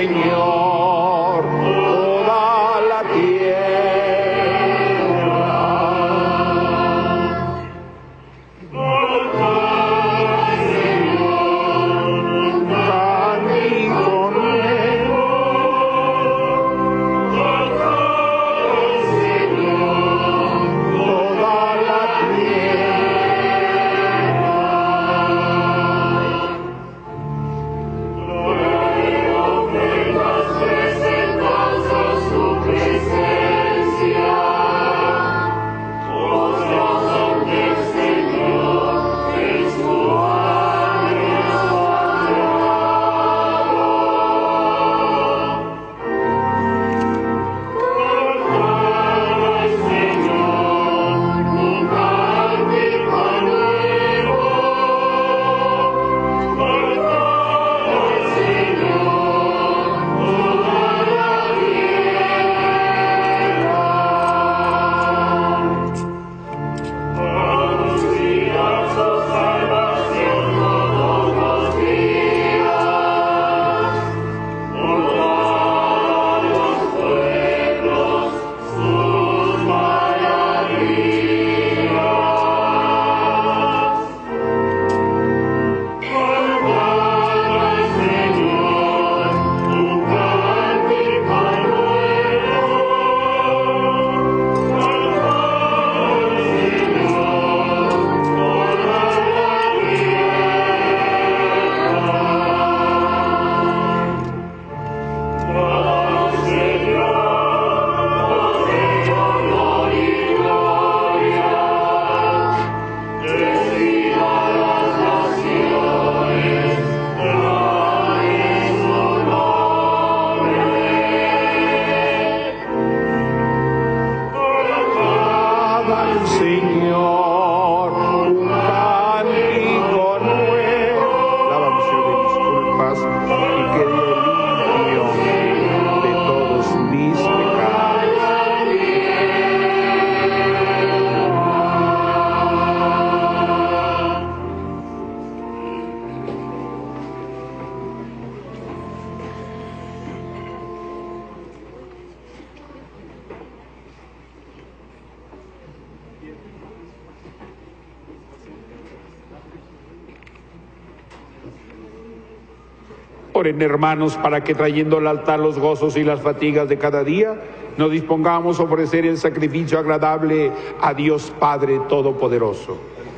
Oren, hermanos, para que trayendo al altar los gozos y las fatigas de cada día, nos dispongamos a ofrecer el sacrificio agradable a Dios Padre Todopoderoso.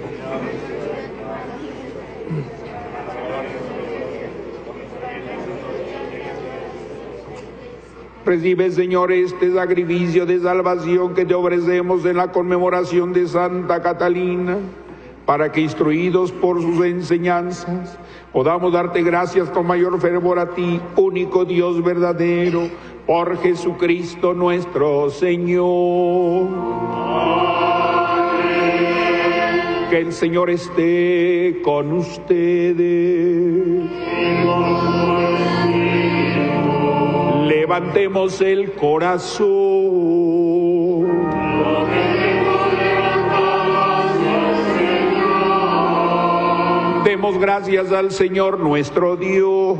Recibe, Señor, este sacrificio de salvación que te ofrecemos en la conmemoración de Santa Catalina, para que, instruidos por sus enseñanzas, podamos darte gracias con mayor fervor a ti, único Dios verdadero, por Jesucristo nuestro Señor. Amén. Que el Señor esté con ustedes. Levantemos el corazón. Demos gracias al Señor nuestro Dios.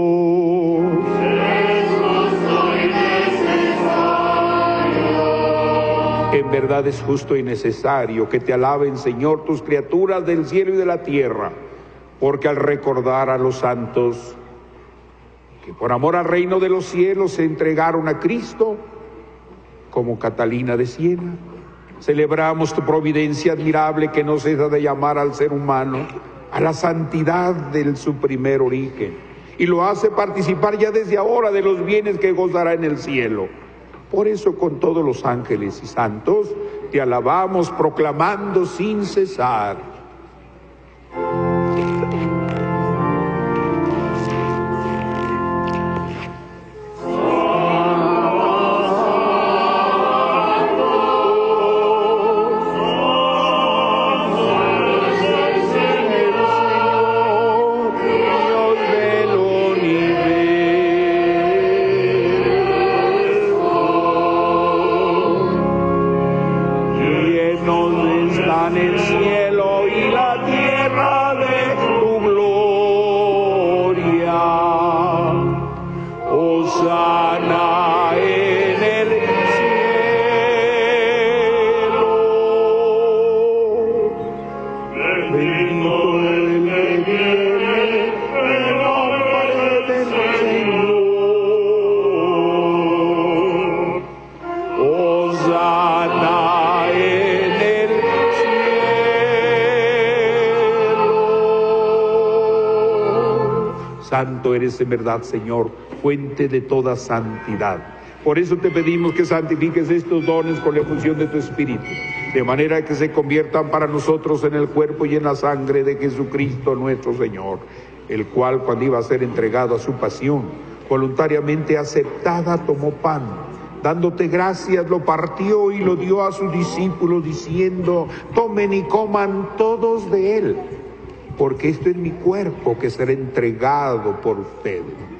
En verdad es justo y necesario que te alaben, Señor, tus criaturas del cielo y de la tierra, porque al recordar a los santos que por amor al reino de los cielos se entregaron a Cristo, como Catalina de Siena, celebramos tu providencia admirable que no cesa de llamar al ser humano a la santidad de su primer origen, y lo hace participar ya desde ahora de los bienes que gozará en el cielo. Por eso, con todos los ángeles y santos, te alabamos proclamando sin cesar: santo eres en verdad, Señor, fuente de toda santidad. Por eso te pedimos que santifiques estos dones con la efusión de tu Espíritu, de manera que se conviertan para nosotros en el cuerpo y en la sangre de Jesucristo nuestro Señor, el cual, cuando iba a ser entregado a su pasión, voluntariamente aceptada, tomó pan, dándote gracias, lo partió y lo dio a sus discípulos, diciendo: tomen y coman todos de él, porque esto es mi cuerpo que será entregado por ustedes.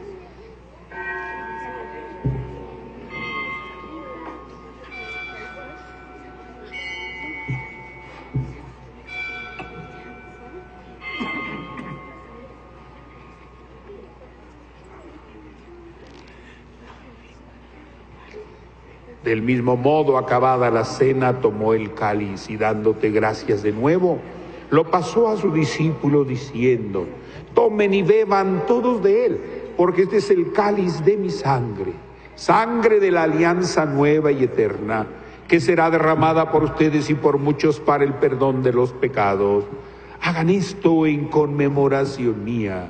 Del mismo modo, acabada la cena, tomó el cáliz y, dándote gracias de nuevo, lo pasó a sus discípulos diciendo: tomen y beban todos de él, porque este es el cáliz de mi sangre, sangre de la alianza nueva y eterna, que será derramada por ustedes y por muchos para el perdón de los pecados. Hagan esto en conmemoración mía.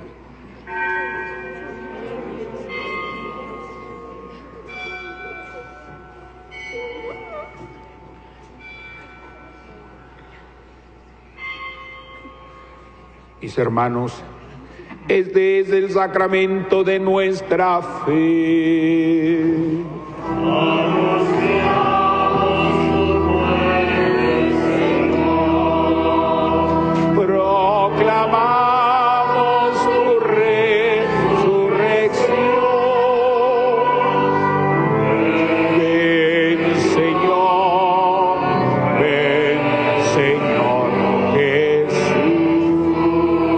Mis hermanos, este es el sacramento de nuestra fe. Proclamamos tu resurrección. Ven, Señor, ven, Señor Jesús.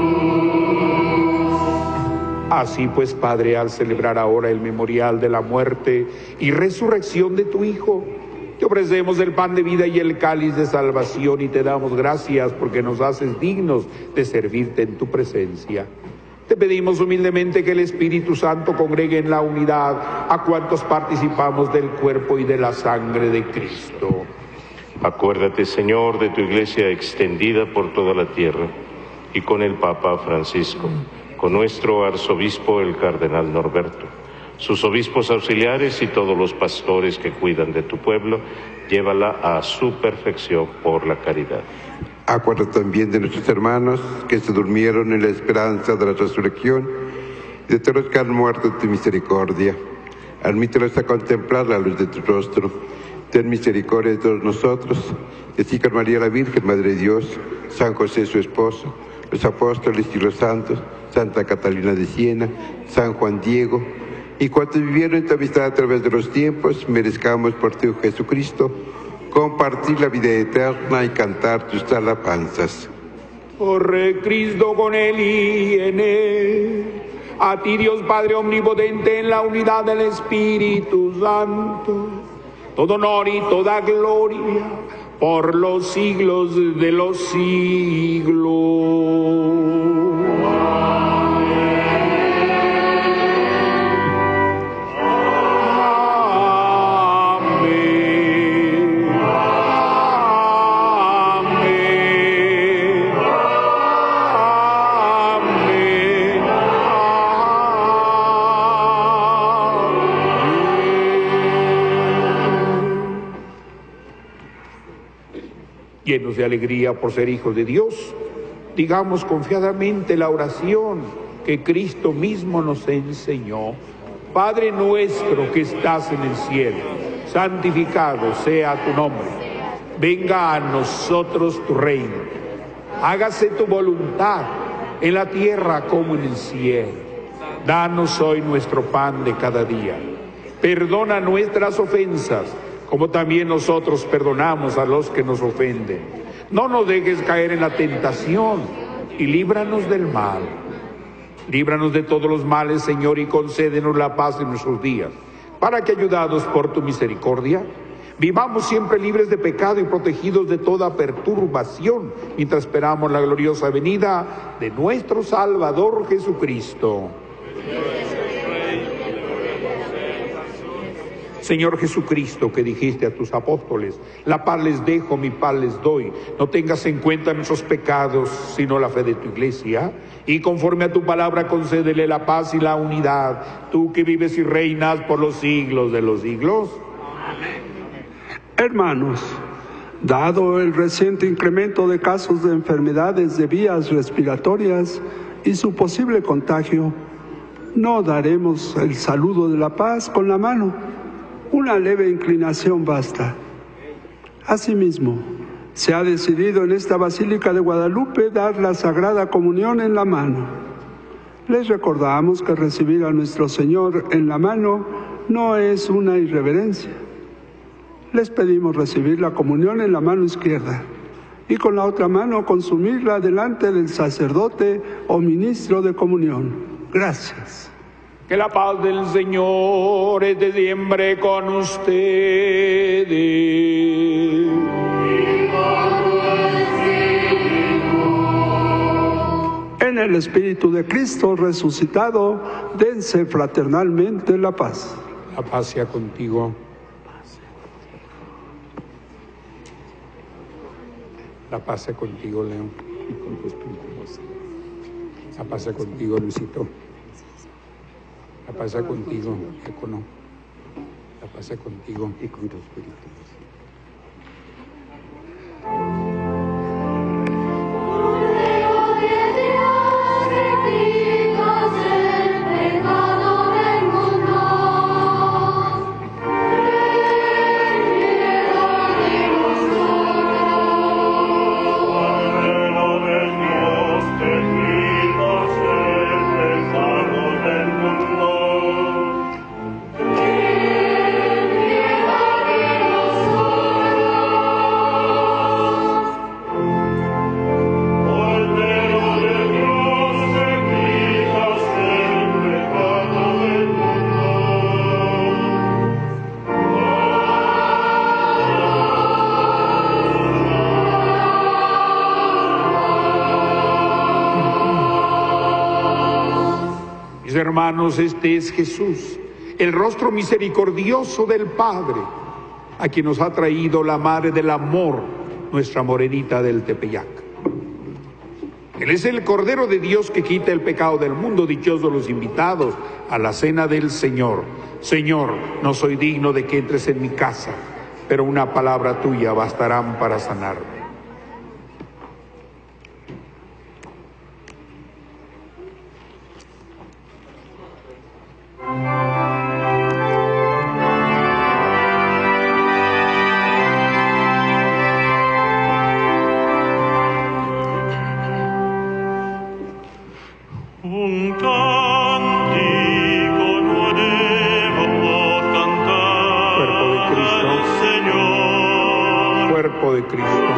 Así pues, Padre, al celebrar ahora el memorial de la muerte y resurrección de tu Hijo, te ofrecemos el pan de vida y el cáliz de salvación y te damos gracias porque nos haces dignos de servirte en tu presencia. Te pedimos humildemente que el Espíritu Santo congregue en la unidad a cuantos participamos del cuerpo y de la sangre de Cristo. Acuérdate, Señor, de tu Iglesia extendida por toda la tierra, y con el Papa Francisco, con nuestro arzobispo el Cardenal Norberto, sus obispos auxiliares y todos los pastores que cuidan de tu pueblo, llévala a su perfección por la caridad. Acuérdate también de nuestros hermanos que se durmieron en la esperanza de la resurrección, y de todos los que han muerto en tu misericordia. Admítelos a contemplar la luz de tu rostro. Ten misericordia de todos nosotros, y así con María la Virgen, Madre de Dios, San José su esposo, los apóstoles y los santos, Santa Catalina de Siena, San Juan Diego, y cuantos vivieron en tu amistad a través de los tiempos, merezcamos por ti, Jesucristo, compartir la vida eterna y cantar tus alabanzas. Por Cristo, con Él y en Él, a ti Dios Padre omnipotente, en la unidad del Espíritu Santo, todo honor y toda gloria por los siglos de los siglos. Llenos de alegría por ser hijos de Dios, digamos confiadamente la oración que Cristo mismo nos enseñó. Padre nuestro que estás en el cielo, santificado sea tu nombre. Venga a nosotros tu reino. Hágase tu voluntad en la tierra como en el cielo. Danos hoy nuestro pan de cada día. Perdona nuestras ofensas, como también nosotros perdonamos a los que nos ofenden. No nos dejes caer en la tentación y líbranos del mal. Líbranos de todos los males, Señor, y concédenos la paz en nuestros días, para que, ayudados por tu misericordia, vivamos siempre libres de pecado y protegidos de toda perturbación, mientras esperamos la gloriosa venida de nuestro Salvador Jesucristo. Señor Jesucristo, que dijiste a tus apóstoles, la paz les dejo, mi paz les doy. No tengas en cuenta nuestros pecados, sino la fe de tu Iglesia. Y conforme a tu palabra, concédele la paz y la unidad. Tú que vives y reinas por los siglos de los siglos. Amén. Hermanos, dado el reciente incremento de casos de enfermedades de vías respiratorias y su posible contagio, no daremos el saludo de la paz con la mano. Una leve inclinación basta. Asimismo, se ha decidido en esta Basílica de Guadalupe dar la Sagrada Comunión en la mano. Les recordamos que recibir a nuestro Señor en la mano no es una irreverencia. Les pedimos recibir la comunión en la mano izquierda y con la otra mano consumirla delante del sacerdote o ministro de comunión. Gracias. Que la paz del Señor esté siempre con ustedes. Y con tu espíritu. En el Espíritu de Cristo resucitado, dense fraternalmente la paz. La paz sea contigo. La paz sea contigo, León, y con tu espíritu. La paz sea contigo, Luisito. La paz sea contigo, Econo. La paz sea contigo y con tu espíritu. Dios Mis hermanos, este es Jesús, el rostro misericordioso del Padre, a quien nos ha traído la Madre del Amor, nuestra morenita del Tepeyac. Él es el Cordero de Dios que quita el pecado del mundo. Dichosos los invitados a la cena del Señor. Señor, no soy digno de que entres en mi casa, pero una palabra tuya bastarán para sanarme. Un cántico nuevo cantar al Señor. Cuerpo de Cristo.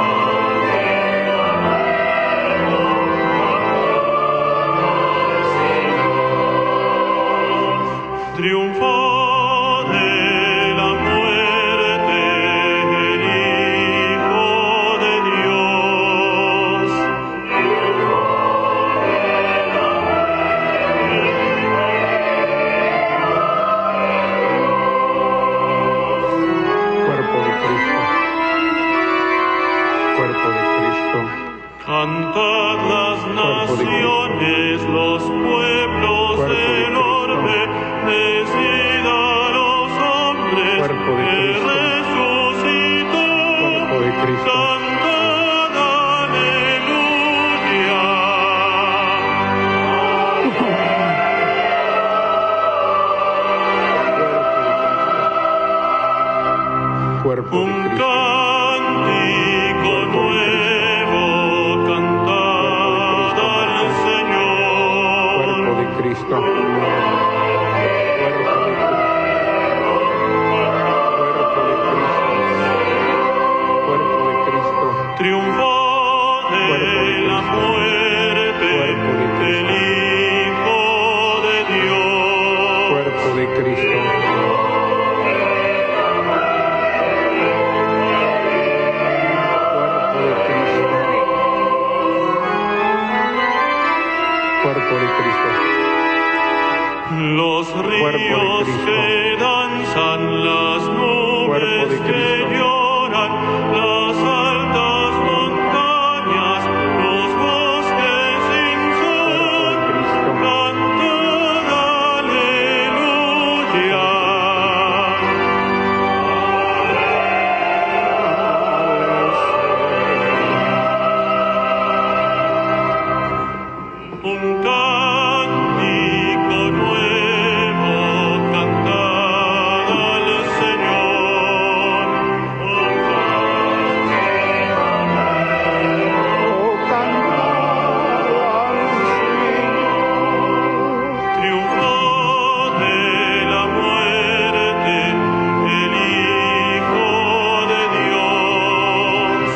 Triunfó de la muerte el Hijo de Dios. Cuerpo de Cristo. Cuerpo de Cristo. Cantad las Cuerpo de Cristo. naciones, los pueblos Cuerpo de del Cristo. orbe, decida a los hombres Cuerpo de que Cristo. resucitó. Cuerpo de Cristo. Cantad aleluya. Cuerpo de Un Cristo. cántico nuevo cantad al Señor. Cuerpo de Cristo. Cuerpo de Cristo. Cuerpo de Cristo. Triunfó de Cuerpo de la Cristo. muerte Cuerpo de Cristo. el Hijo de Dios. Cuerpo de Cristo. Cuerpo de Cristo. Los Cuerpo de ríos Cristo. que danzan, las Cuerpo nubes de que Cristo. lloran, las altas montañas, los bosques sin sol. Cuerpo de Cristo. Cantad aleluya. Un cántico nuevo cantad al Señor. Triunfó de la muerte el Hijo de Dios.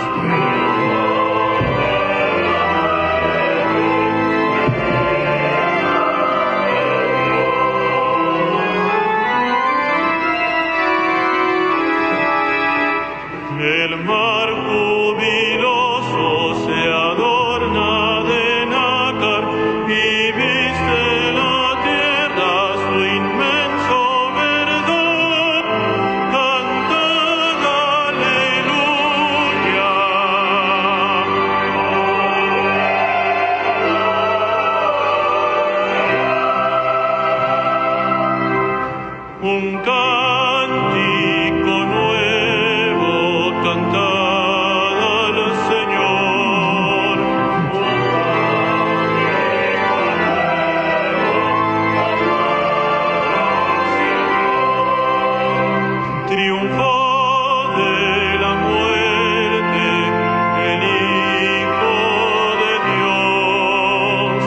El mar jubiloso se adorna de nácar y viste la tierra su inmenso verdor. Cantad aleluya. Un cántico nuevo cantad al Señor. Triunfó de la muerte el Hijo de Dios.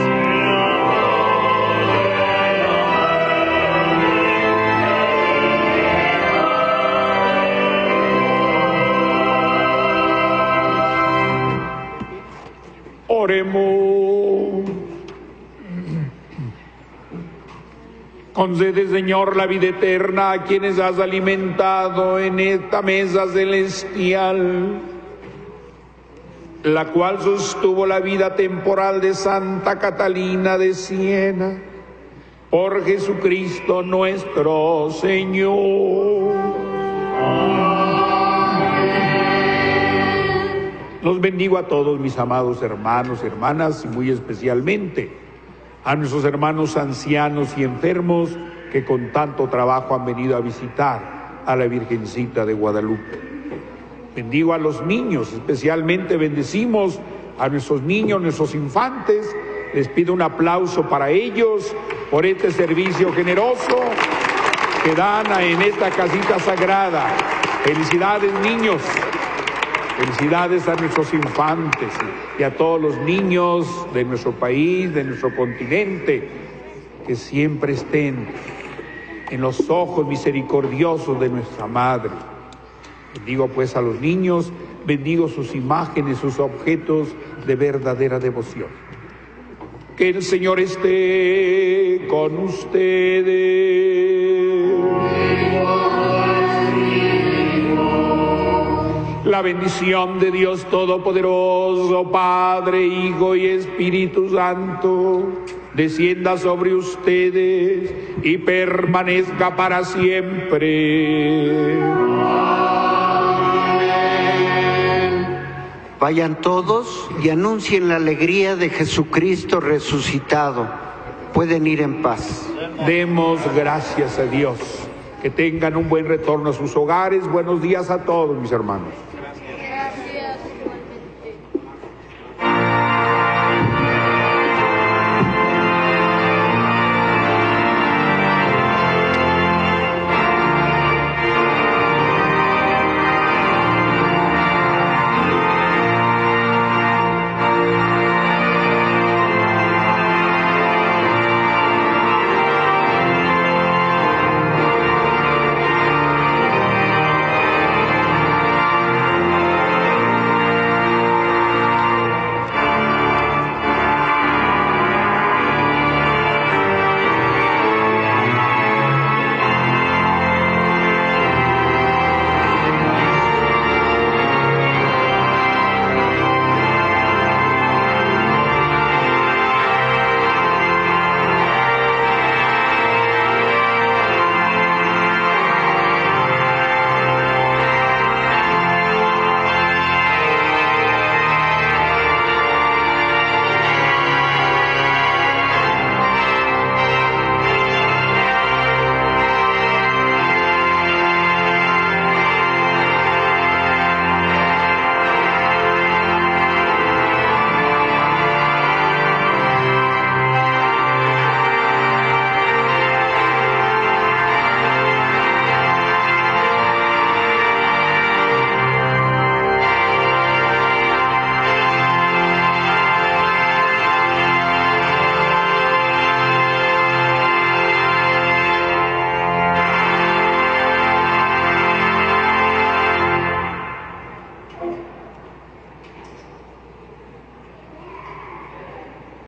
Oremos. Concede, Señor, la vida eterna a quienes has alimentado en esta mesa celestial, la cual sostuvo la vida temporal de Santa Catalina de Siena, Por Jesucristo nuestro Señor. Los bendigo a todos mis amados hermanos, hermanas, y muy especialmente a nuestros hermanos ancianos y enfermos que con tanto trabajo han venido a visitar a la Virgencita de Guadalupe. Bendigo a los niños, especialmente bendecimos a nuestros niños, nuestros infantes. Les pido un aplauso para ellos por este servicio generoso que dan en esta casita sagrada. Felicidades, niños. Felicidades a nuestros infantes y a todos los niños de nuestro país, de nuestro continente, que siempre estén en los ojos misericordiosos de nuestra Madre. Bendigo pues a los niños, bendigo sus imágenes, sus objetos de verdadera devoción. Que el Señor esté con ustedes. La bendición de Dios Todopoderoso, Padre, Hijo y Espíritu Santo, descienda sobre ustedes y permanezca para siempre. Vayan todos y anuncien la alegría de Jesucristo resucitado. Pueden ir en paz. Demos gracias a Dios. Que tengan un buen retorno a sus hogares. Buenos días a todos, mis hermanos.